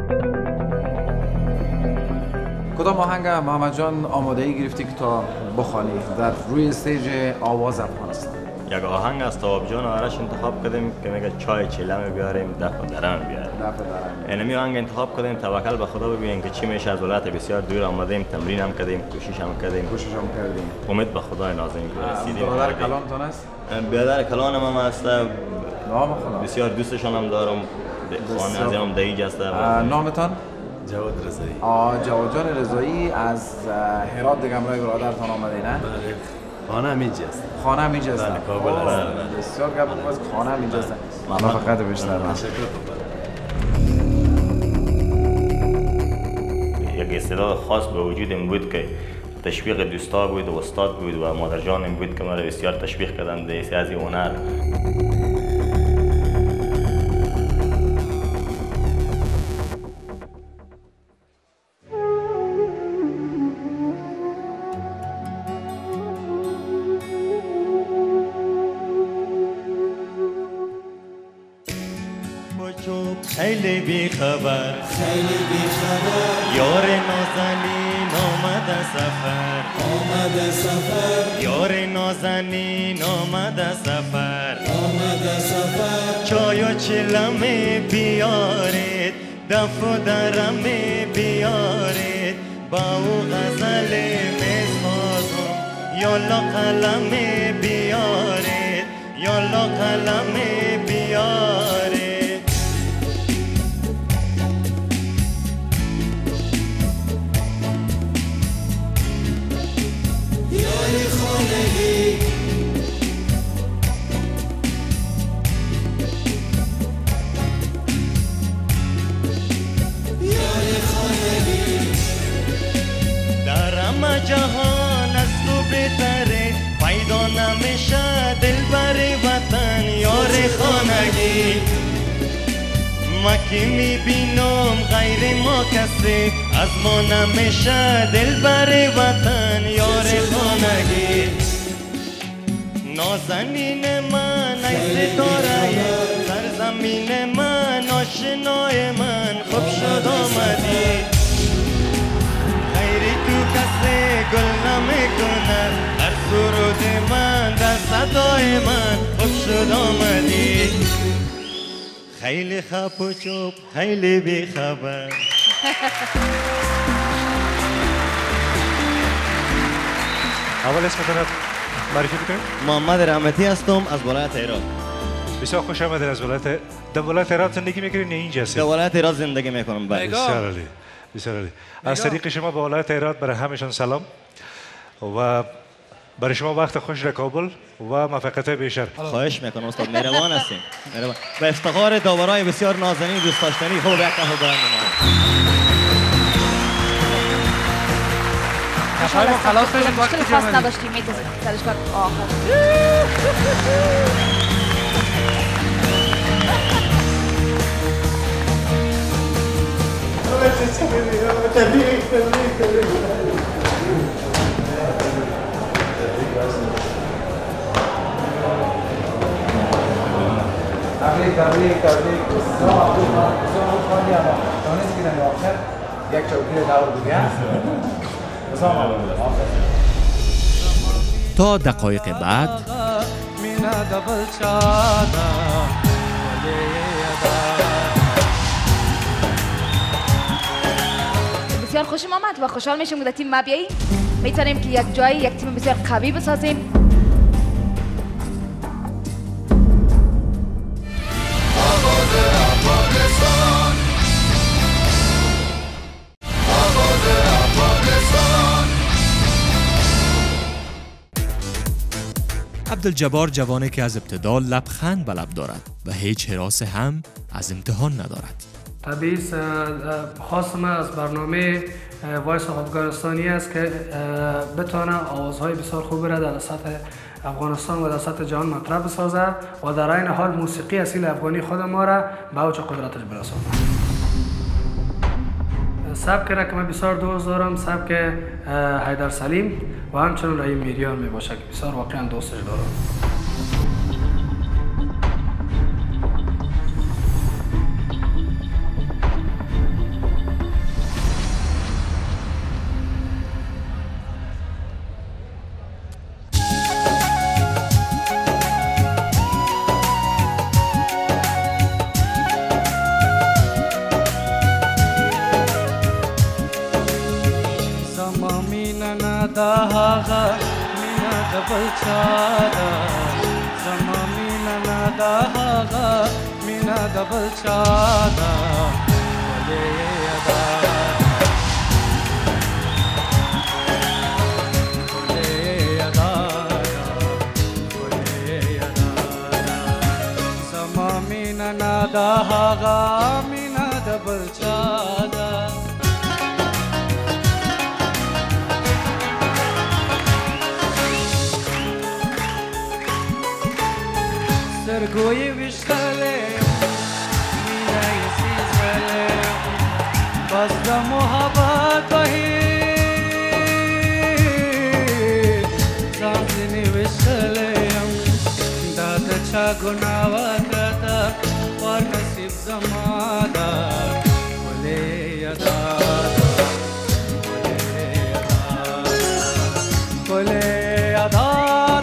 کدام آهنگ محمد جان آمادگی گرفتی که تا بخوانی در روی استیج آواز افغانستان؟ یک آهنگ از تواب جان آرش انتخاب کردیم که میگه چای چیلم بیاریم دفع درم بیاریم. دفع درم. اینمی آهنگ انتخاب کردیم توکل به خدا ببینیم که چی میشه. از ولایت بسیار دور آمدیم، تمرین هم کردیم، کوشش هم کردیم. کوشش هم کردیم. امید به خدای نازنین که رسیدیم. برادر کلانتون است؟ برادر کلانم هم است. نام خدا. بسیار دوستشان هم دارم. خانه از هم دهیج است. نامتان؟ جواد رضایی. آه جواد جان رضایی از هرات دیگه امروز برادرتان آمده نه؟ خانه هم اینجا است. خانه هم اینجا است. بله کابل است. بسیار گپ از خانه هم اینجا است. من فقط بیشتر من. یک استعداد خاص به وجودم بود که تشویق دوستا بود و استاد بود و مادر جانم بود که مرا بسیار تشویق کردند در از این هنر. خیلی بی خبر خیلی بی خبر یار نازنین آمده سفر آمده سفر یار نازنین آمده سفر آمده سفر چای و چلمه بیارید دف و درمه بیارید با او غزل میسازم یالا قلمه بیارید یالا قلمه بیارید جهان از تو بهتره پیدا نمیشه دلبر وطن یار خانگی ما که میبینم غیر ما کسی از ما نمیشه دلبر وطن یار خانگی نازنین من ای ستاره سرزمین من آشنای من خوب شد آمدی کسی گل نمیکنه هر سرود من در صدای من خوب شد آمدی خیلی خب و چوب خیلی بی خبر اول اسمتون معرفی بکنید؟ محمد رحمتی هستم از ولایت هرات. بسیار خوش آمدید. از ولایت در ولایت هرات زندگی میکنید یا اینجا هستید؟ در ولایت هرات زندگی میکنم. بله. بسیار عالی. بسیار عالی. از طریق شما به ولایت هرات برای همشون سلام و برای شما وقت خوش در کابل و موفقیت بیشتر. خواهش میکنم استاد، مهربان هستین. مهربان. به افتخار داورای بسیار نازنین دوست داشتنی خوب یک کف برند ما خلاص بشید وقتی خاص نداشتیم میتونیم سرش کار آخر تبریک تبریک تبریک تبریک تبریک تبریک بسیار بسیار خالی اما دانست که در آخر یک چوکی دور دیگه تا دقایق بعد بسیار خوشم آمد و خوشحال میشم که تیم ما بیایی میتونیم که یک جایی یک تیم بسیار قوی بسازیم. عبدالجبار جوانی که از ابتدا لبخند به لب دارد و هیچ هراس هم از امتحان ندارد. طبیعی خواست من از برنامه وایس افغانستانی است که بتونه آوازهای بسیار خوب را در سطح افغانستان و در سطح جهان مطرح بسازه و در این حال موسیقی اصیل افغانی خود ما را به اوج قدرتش برسانه. سبک را که من بسیار دوست دارم سبک حیدر سلیم و همچنین رحیم میریان می باشه که بسیار واقعا دوستش دارم. Dahaga mina double chada, sama mina na dahaga mina double chada, kole ada, kole ada, kole ada, sama mina na dahaga mina double chada. Sergoye vishale, mina yasiz vale, basda mohabbat bahi, zamzini vishale, dad cha gunawa kata, par nasib zamada, kole yada, kole yada, kole yada.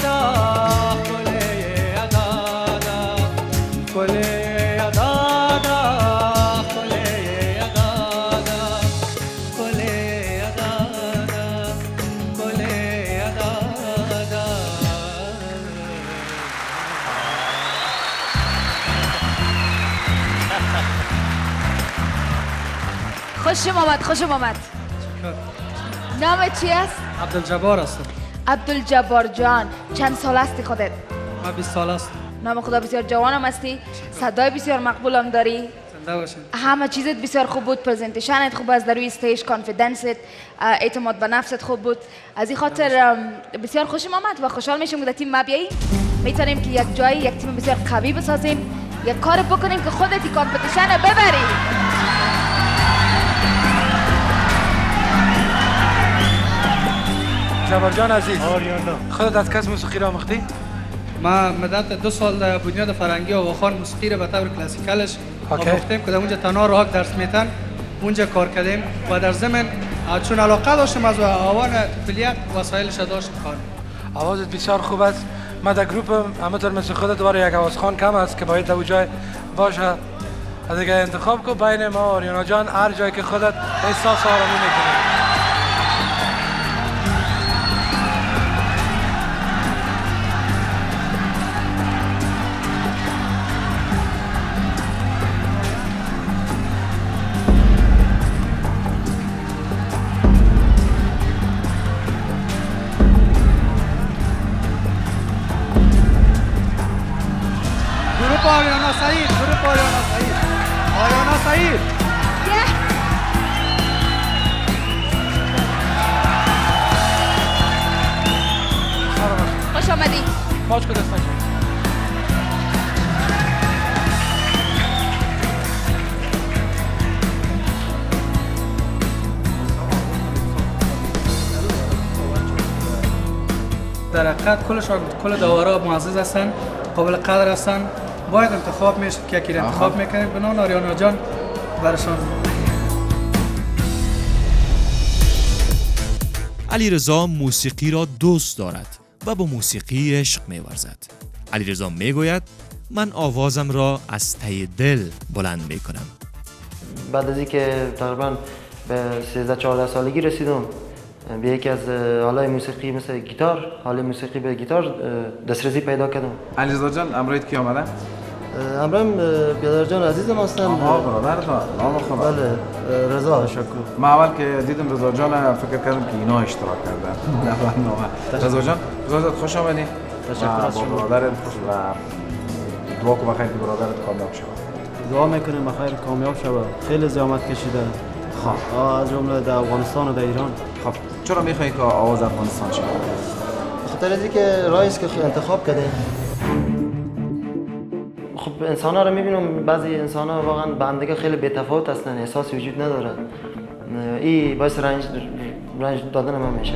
خوشم آمد خوشم آمد. نامت چی است؟ عبدالجبار هستم. عبدالجبار جان، چند سال هستی خودت؟ من بیست سال هستم. نام خدا بسیار جوانم هستی، صدای بسیار مقبولم داری. زنده باشین. همه چیزت بسیار خوب بود، پرزنتیشنت خوب است، در روی استیج کانفیدنست، اعتماد به نفست خوب بود. از این خاطر بسیار خوشم آمد و خوشحال میشم که در تیم ما بیایی. میتونیم که یک جایی یک تیم بسیار قوی بسازیم، یک کار بکنیم که خودت این کانفیدنشن رو ببری. جبار جان عزیز، آریانا خودت از کس موسیقی را آموختی؟ ما مدت دو سال در بنیاد فرنگی آواخوان موسیقی را به طور کلاسیکالش آموختیم که در اونجا تنها راهک درس میتن اونجا کار کردیم و در ضمن چون علاقه داشتم از آوان فلیت وسایلش داشتم کار. آوازت بسیار خوب است. ما در گروپ همونطور مثل خودت دوباره یک آوازخوان کم است که باید در جای باشه. دیگه انتخاب کو بین ما و آریانا جان، هر جایی که خودت احساس آرامی میکنی. آریانا سعید، گروه آریانا سعید، آریانا سعید. خوش آمدی. ماچ کن دستان. در حقیقت کلش کل داورا معزز هستن، قابل قدر هستن. باید انتخاب میشه که یکی انتخاب میکنیم بنان آریانا جان برشان. علیرضا موسیقی را دوست دارد و با موسیقی عشق می‌ورزد. علیرضا میگوید من آوازم را از ته دل بلند میکنم. بعد از اینکه تقریبا به سیزده چهارده سالگی رسیدم به یکی از آلای موسیقی مثل گیتار، حال موسیقی به گیتار دسترسی پیدا کردم. علیرضا جان امروز کی آمده؟ امرم بیادر جان عزیزم هستن. آها برادر تو نام خود. بله رضا شکر. ما اول که دیدم رضا جان فکر کردم که اینا اشتراک کردن در برنامه. رضا جان رضا خوش آمدید. تشکر از شما برادرت و دعا کنم بخیر که برادرت کامیاب شود. دعا میکنیم بخیر کامیاب شود. خیلی زحمت کشیده. خب از جمله در افغانستان و در ایران. خب چرا میخوای که آواز افغانستان شود؟ خاطر از اینکه رئیس که انتخاب کرده. خب انسان ها رو میبینم بعضی انسان ها واقعا با هم دیگه خیلی بی‌تفاوت هستن، احساسی وجود نداره. این باعث رنج رنج دادن من میشه.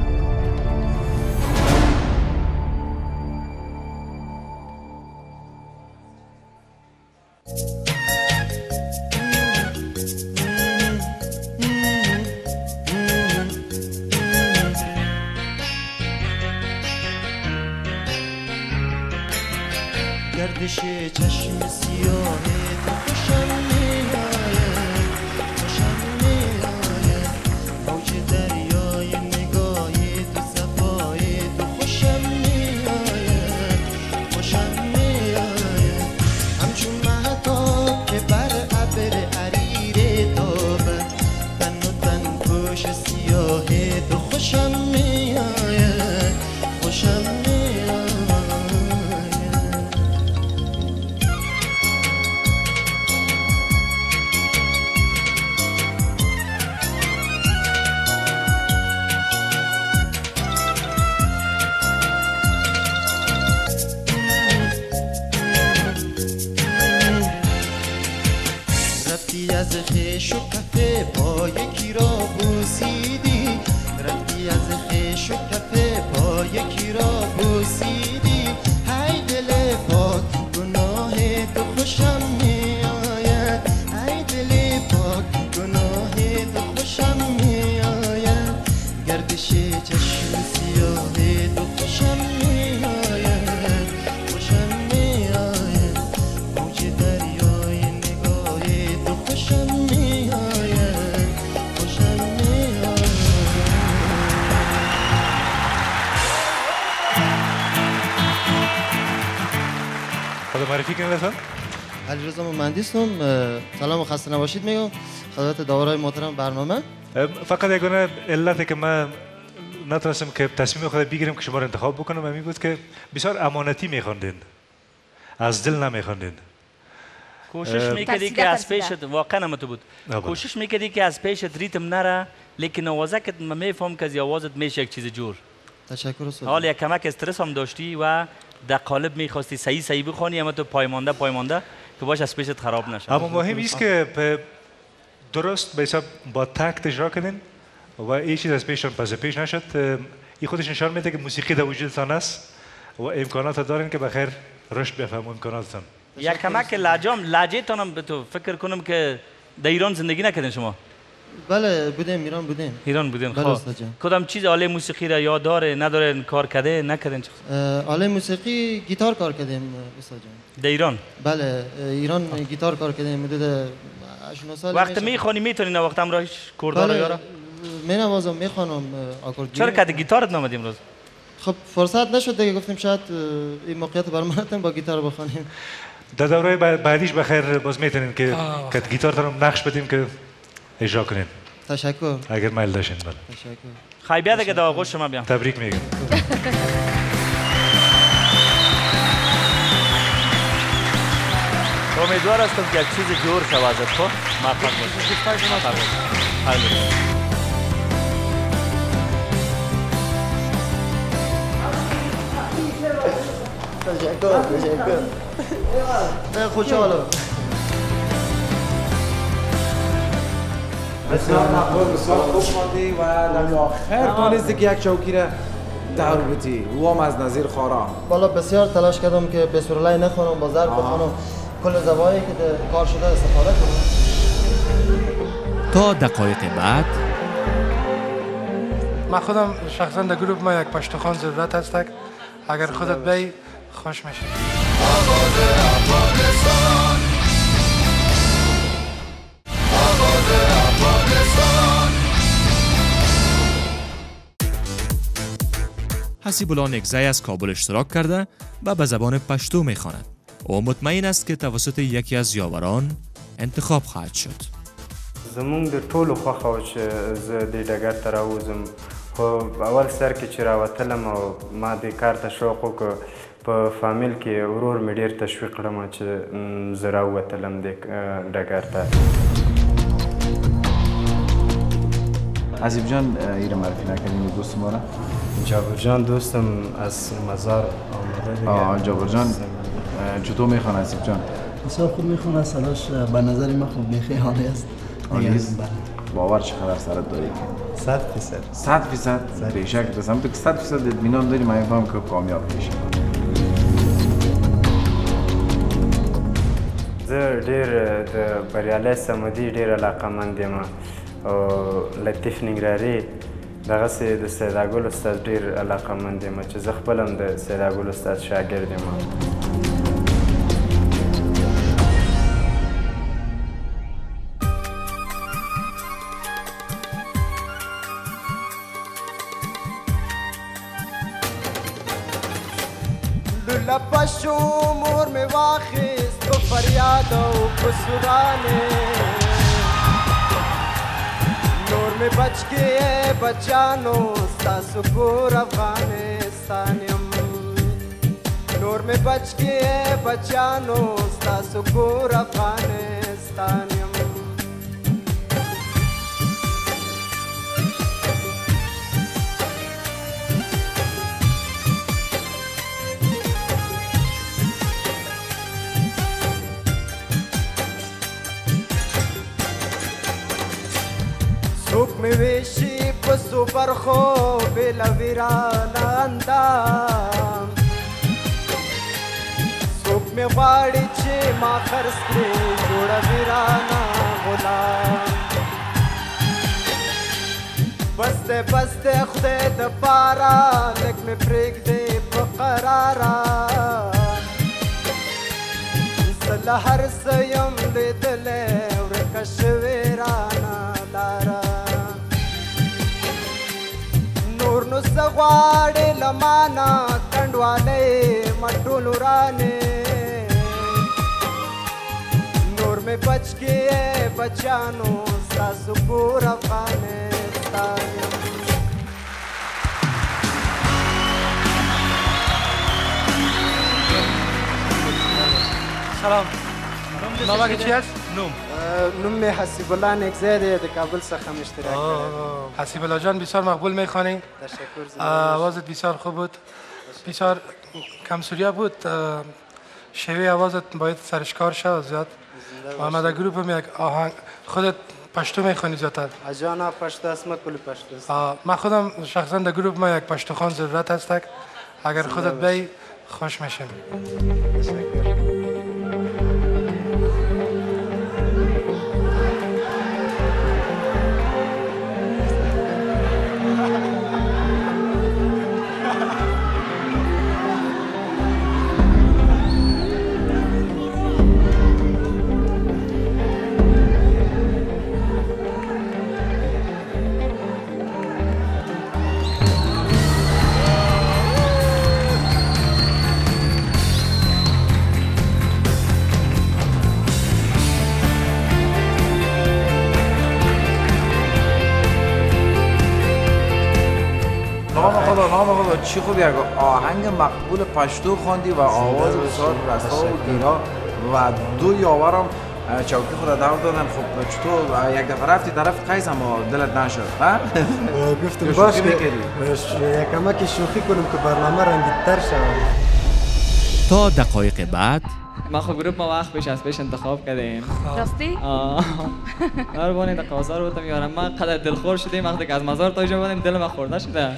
گردش چشم سیاه تو خوشم میآید، خوشم میآید، موج دریای نگاه تو صفای تو خوشم میآید، خوشم میآید، همچون مهتاب که بر ابر عریر تابد، تن و تن پوش سیاه تو خوشم میآید، خوشم میآید. از خیش و کف پای کی را بوسیدی، رفتی از خیش و کف پای کی را بوسیدی، ای دل پاک گناه تو خوشم میآید، ای دل پاک گناه تو خوشم میآید، گردش چشم سیاه تو خوشم میآید، خوشم میآید، موج دریای نگاه تو خوشم میآید، خوشم میآید. خدا معرفی کنید لطفا. علیرضا مهندسم. سلام و خسته نباشید میگم خدمت داورای محترم برنامه. فقط یگانه علتی که من نتونستم که تصمیم خود بگیرم که شما رو انتخاب بکنم همین بود که بسیار امانتی میخواندین، از دل نمیخواندین. کوشش میکردی که از پیشت واقعا هم تو بود کوشش میکردی که از پیشت ریتم نره، لیکن آوازه که من میفهم که از آوازت میشه یک چیز جور. تشکر استاد. حالا یک کمک استرس هم داشتی و در قالب میخواستی صحیح صحیح بخونی، اما تو پایمانده پایمانده که باش از پیشت خراب نشه. اما مهم است که درست به حساب با تکت اجرا کردین و این چیز از پیشتان پس پیش نشد. این خودش نشان میده که موسیقی در وجودتان است و امکانات دارین که بخیر رشد بفهمون امکاناتتان. یک کمک لهجام لهجه‌تان هم به تو فکر کنم که در ایران زندگی نکردین شما. بله بودیم، ایران بودیم. ایران بودین. بله خب کدام چیز آله موسیقی را یاد داره نداره کار کرده نکردین؟ آله موسیقی گیتار کار کردیم استاد جان. در ایران؟ بله ایران گیتار کار کردیم حدود هشت نه سال. وقت میخوانی میتونی نه وقت هم راهش کوردار یارا؟ می نوازم میخوانم آکوردیون. چرا که گیتارت نامدی امروز؟ خب فرصت نشد دیگه، گفتیم شاید این موقعیت برام با گیتار بخوانیم. در دوره بعدیش بخیر باز میتونین که که گیتارتون رو نقش بدیم که اجرا کنین. تشکر. اگر میل داشتین. بله. تشکر. خیلی بیاد که در آغوش شما بیام. تبریک میگم. امیدوار هستم که یک چیز جور شود ازت. خب موفق باشید. تشکر. تشکر. خوشحالم. بسیار مقبول، بسیار خوب ماندی و در آخر تونستی که یک چوکی را دور بودی و هم از نظیر خارا. بالا بسیار تلاش کردم که به سورلای نخونم، با ضرب بخونم، کل زبایی که کار شده استفاده کنم. تا دقایق بعد من خودم شخصا در گروه ما یک پشتوخوان ضرورت هست، اگر خودت بی خوش میشه. آواز افغانستان، آواز افغانستان. حسیب الله نگزی از کابل اشتراک کرده و به زبان پشتو میخواند. او مطمئن است که توسط یکی از یاوران انتخاب خواهد شد. زمونږ د ټولو خوښه وه چې زه دې ډګر ته راووځم، خب اول سر کې چې راوتلم او ما د کار ته شوق وکړ په فامیل کې ورور مې ډېر تشویق کړم چې زه راووتلم دې ډګر ته. عزیب جان ایره معرفی نکردیم دوست ما را؟ جابر جان دوستم از مزار آمده دیگه. آه جابر جان چطور میخوان عزیب جان؟ بسیار خوب میخونه، صداش به نظر من خوب میخواه، حالی است. حالی است؟ باور چقدر سرت داری؟ صد فیصد. صد فیصد؟ بیشک رسم تو که صد فیصد اطمینان داری، من میفهم که کامیاب میشی. زه ډېر د بریالي صمدي ډېر علاقمند یم او لطیف ننګرهاري دغسې د سیداګل استاد ډېر علاقمند یم چې زه خپل هم د سیداګل استاد شاګرد یم. لوله پشو مور مې واخیست په فریاد او په سورانې نور مې بچ کې بچانو ستاسو کور افغانستان یم نور مې بچ کې بچانو ستاسو کور افغانستان یم. څوک مې ویشي په څو برخو بېله ویرانه اندام څوک مې غواړي چې ما خرڅ کړي جوړه ویرانه غلام بس دی بس دی خدای دپاره لږ مې پرېږدې په قراره زه له هر څه یم لیدلی ورکه شوې رانه لاره نور نو څه غواړې له مانه کنډوالۍ مټول ورانې نور مې بچ کې بچانو ستاسو کور افغانستان یم. سلام. نام چی هست؟ نوم نوم حسیب الله نکزی دی، د کابل څخه اشتراک کردم. حسیب الله جان بسیار مقبول میخوانی. تشکر. آوازت بسیار خوب بود، بسیار کمسوریا بود، شیوه آوازت باید سرشکار شد زیاد. و ما در گروپ هم یک آهنگ خودت پشتو میخوانی زیادتر؟ اجانا پشتو است، ما کل پشتو است. من خودم شخصا در گروپ ما یک پشتوخوان ضرورت هست، اگر خودت بی خوش میشیم. تشکر. چی خوب یک آهنگ مقبول پشتو خواندی و آواز بسیار رسا و گیرا و دو یاورم چوکی خود دور دادن. خب چطور یک دفعه رفتی طرف قیس اما دلت نشد؟ گفتم باش یکم که شوخی کنم که برنامه رنگی‌تر شود. تا دقایق بعد ما خب گروپ ما وقت پیش از پیش انتخاب کردیم. راستی؟ آه هر بانی در قازار بودم یارم ما قدر دلخور شدیم وقتی که از مزار تا اینجا بودیم دل ما خورده شده.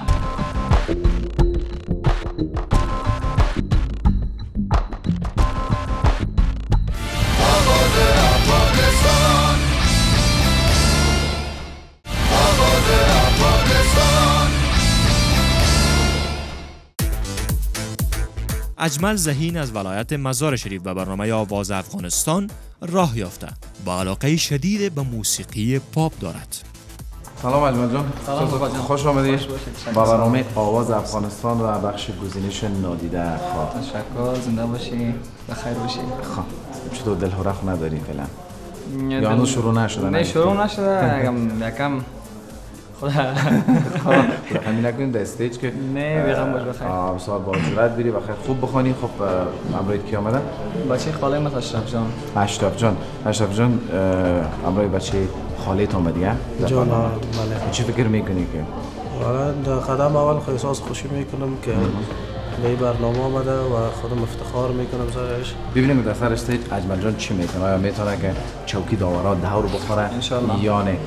اجمل ذهین از ولایت مزار شریف به برنامه آواز افغانستان راه یافته. با علاقه شدید به موسیقی پاپ دارد. سلام اجمل جان. سلام بابا جان. خوش آمدید. با برنامه آواز افغانستان و بخش گزینش نادیده خواه. تشکر، زنده باشی، بخیر باشی. خب چطور دل هرخ نداری فعلا؟ یا هنوز شروع نشده؟ نه شروع نشده، یکم یکم خدا همین نکنیم در استیج که نه بیغم باش بخیر بسیار با جرأت بری بخیر خوب بخوانی. خب امروز کی آمدن؟ بچه خاله من اشرف جان. اشرف جان اشرف جان امروز بچه خاله تو آمدی ها؟ جان بله. چی فکر میکنی که؟ والا در قدم اول خیلی احساس خوشی میکنم که به این برنامه آمده و خودم افتخار میکنم سرش. ببینیم در سر استیج اجمل جان چی میکنه؟ آیا میتونه که چوکی داورا دهو رو بخوره یا نه؟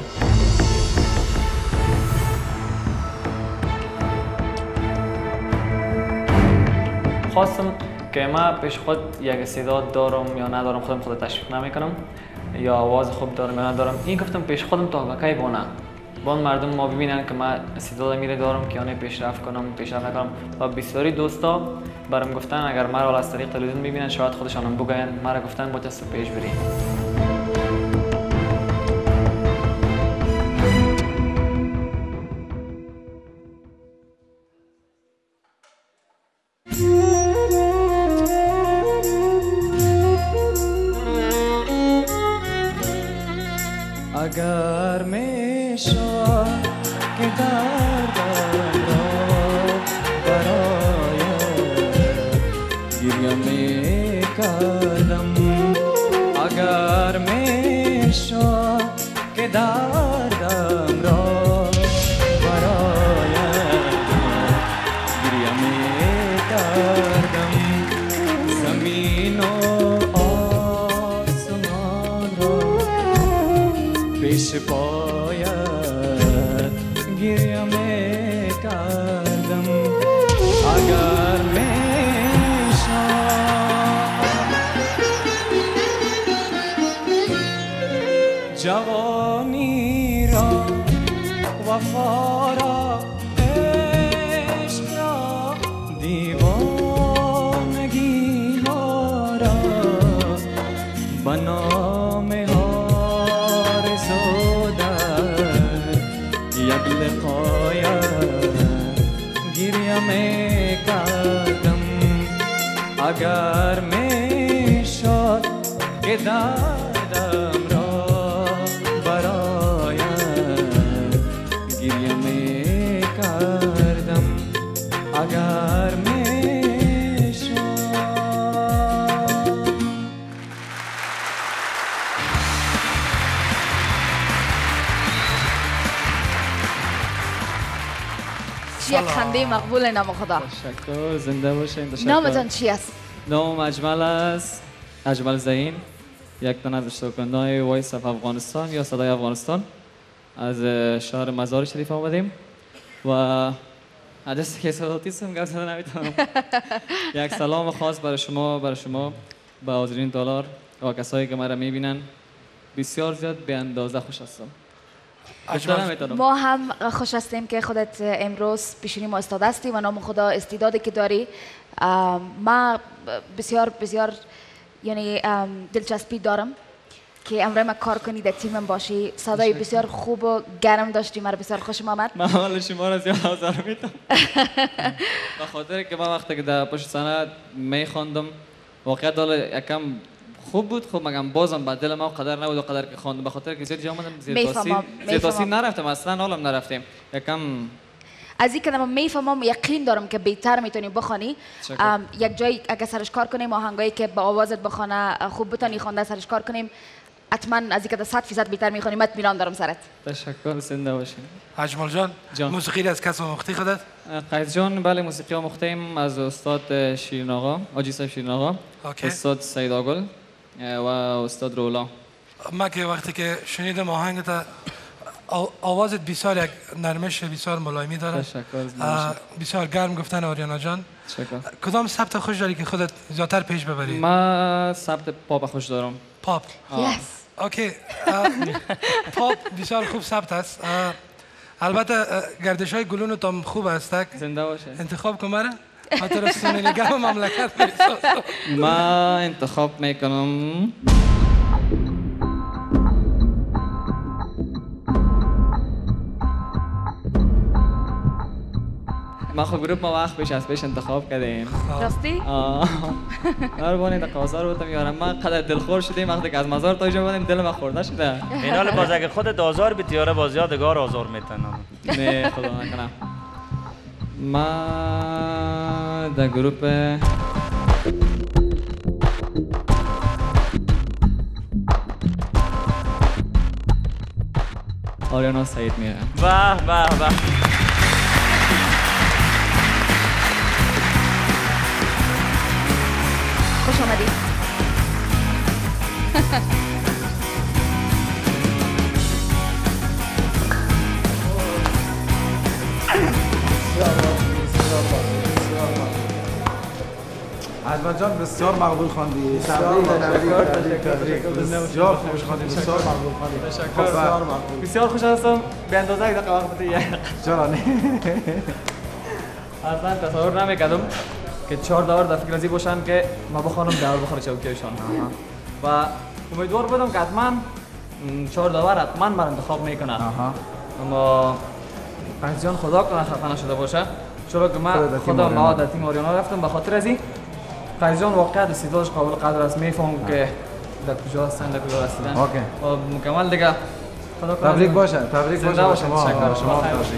خواستم که ما پیش خود یک استعداد دارم یا ندارم خودم خود تشویق نمیکنم یا آواز خوب دارم یا ندارم. این گفتم پیش خودم تا بکی بونه با مردم ما ببینن که ما استعداد میره دارم که یعنی پیشرفت کنم پیشرفت نکنم. و بسیاری دوستا برام گفتن اگر ما را از طریق تلویزیون ببینن شاید خودشان هم بگوین ما را گفتن با دست پیش بریم. اگر میشد که دردم را برایت گریه میکردم اگر میشد که دردم را برایت گریه میکردم زمین و آسمان را پیش پایت گریه میکردم اگر میشد جوانی را وفا را عشق را دیوانگی ها را به نام آرزو در یک لقایت گریه میکردم اگر میشد که دردم را برایت گریه میکردم اگر میشد. یک خنده مقبول نام خدا. تشکر زنده باشین. تشکر. نامتان چی است؟ نام اجمل است. اجمل زین یک تن از اشتراکنده‌های وایس اف افغانستان یا صدای افغانستان از شهر مزار شریف آمدیم و عدس که صداتی سم گفت نمیتونم. یک سلام خاص برای شما برای شما به حاضرین دلار و کسایی که مرا میبینن بسیار زیاد به اندازه خوش هستم. ما هم خوش هستیم که خودت امروز پیشونی ما استاد هستی و نام خدا استعدادی که داری. ما بسیار بسیار یعنی دلچسپی دارم که امروز ما کار کنی در تیمم باشی. صدای بسیار خوب و گرم داشتی. مرا بسیار خوشم آمد. من حال شما را زیاد آزار میدم به خاطر که من وقتی که در پشت صحنه میخواندم واقعا حالا یکم خوب بود خب مگم بازم به دل ما قدر نبود و قدر که خواندم به خاطر که زیاد جا آمدم زیاد تاثیر زیاد تاثیر نرفتم اصلا حالم نرفتیم یکم از این که من میفهمم یقین دارم که بهتر میتونی بخوانی. یک جایی اگه سرش کار کنیم آهنگایی که با آوازت بخونه خوب بتونی خوانده سرش کار کنیم حتما از این که صد فیصد بهتر میخوانی. اطمینان دارم سرت. تشکر زنده باشین. اجمل جان, جان. موسیقی از کس مختی خودت؟ قیس جان بله موسیقی مختیم از استاد شیرین آقا آجی صاحب شیرین آقا اوکی. استاد سعید آگل و استاد رولا. ما که وقتی که شنیدم آهنگت آوازت بسیار یک نرمش بسیار ملایمی داره. تشکر. بسیار گرم گفتن آریانا جان. تشکر. کدام سبت خوش داری که خودت زیادتر پیش ببری؟ ما سبت پاپ خوش دارم. پاپ. یس. اوکی. پاپ بسیار خوب سبت است. البته گردش های گلون تام خوب است. زنده باشه. انتخاب کن مرا. خاطر سنیلگاه مملکت. ما انتخاب میکنم. ما خب گروپ ما وقت پیش از پیش انتخاب کردیم. راستی؟ آه. هر بانی تقاضا رو بودم یارم ما قدر دلخور شدیم وقتی که از مزار تا اینجا بودیم دل ما خورده شده. این حال باز اگه خود آزار بیتی یاره باز یادگار آزار میتنم. نه خدا نکنم. ما در گروپ آریانا سعید میرم. به به به. خوش آمدید. عجمت جان بسیار مقبول خواندی. بسیار خوش خواندی. بسیار مقبول خواندی. تشکر. بسیار خوش هستم. به اندازه یک دقیقه وقت دیگه. چرا نه؟ اصلا تصور نمیکردم که چهار داور در فکر ازی باشن که ما بخوانم داور بخوره چوکیشان. و امیدوار بودم که حتما چهار داور حتما من انتخاب میکنن. اما قضیان خدا کنه خطا نشده باشه. چرا که من خدا ما در تیم آریانا رفتم به خاطر ازی قضیان واقعا استعدادش قابل قدر است. میفهمم که در کجا هستن در کجا رسیدن. و مکمل دیگه خدا کنه. تبریک باشه. تبریک باشه شما. شما تبریک.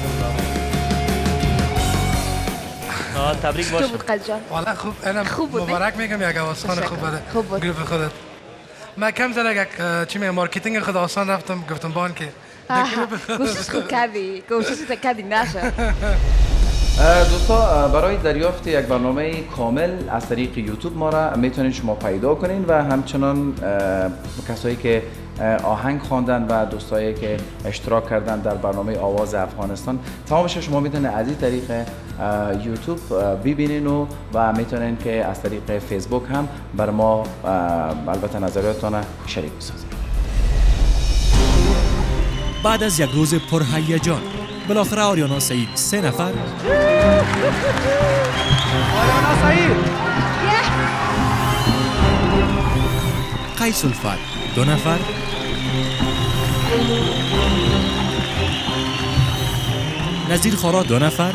تبریک باشه. چطور بود قلجان؟ والا خوب. اینم مبارک میگم یک آوازخوان خوب بده. گروپ خودت. من کم زده یک چی میگم مارکتینگ خود آسان رفتم گفتم بان که کوشش خوب کردی. کوشش کردی نشه. دوستا برای دریافت یک برنامه کامل از طریق یوتیوب ما را میتونید شما پیدا کنین و همچنان کسایی که آهنگ خواندن و دوستایی که اشتراک کردن در برنامه آواز افغانستان تمامش شما میتونید از این طریق یوتیوب ببینین و و میتونین که از طریق فیسبوک هم بر ما البته نظریاتتان شریک بسازید. بعد از یک روز پرهیجان بالاخره آریانا سعید سه نفر آریانا سعید قیس الفت دو نفر نظیر خارا دو نفر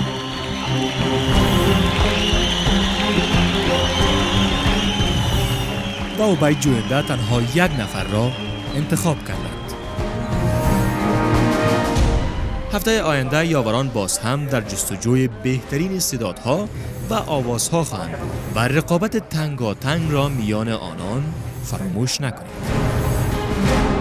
و عبید جوینده تنها یک نفر را انتخاب کردند. هفته آینده یاوران باز هم در جستجوی بهترین استعدادها و آوازها خواهند و رقابت تنگاتنگ را میان آنان فراموش نکنید.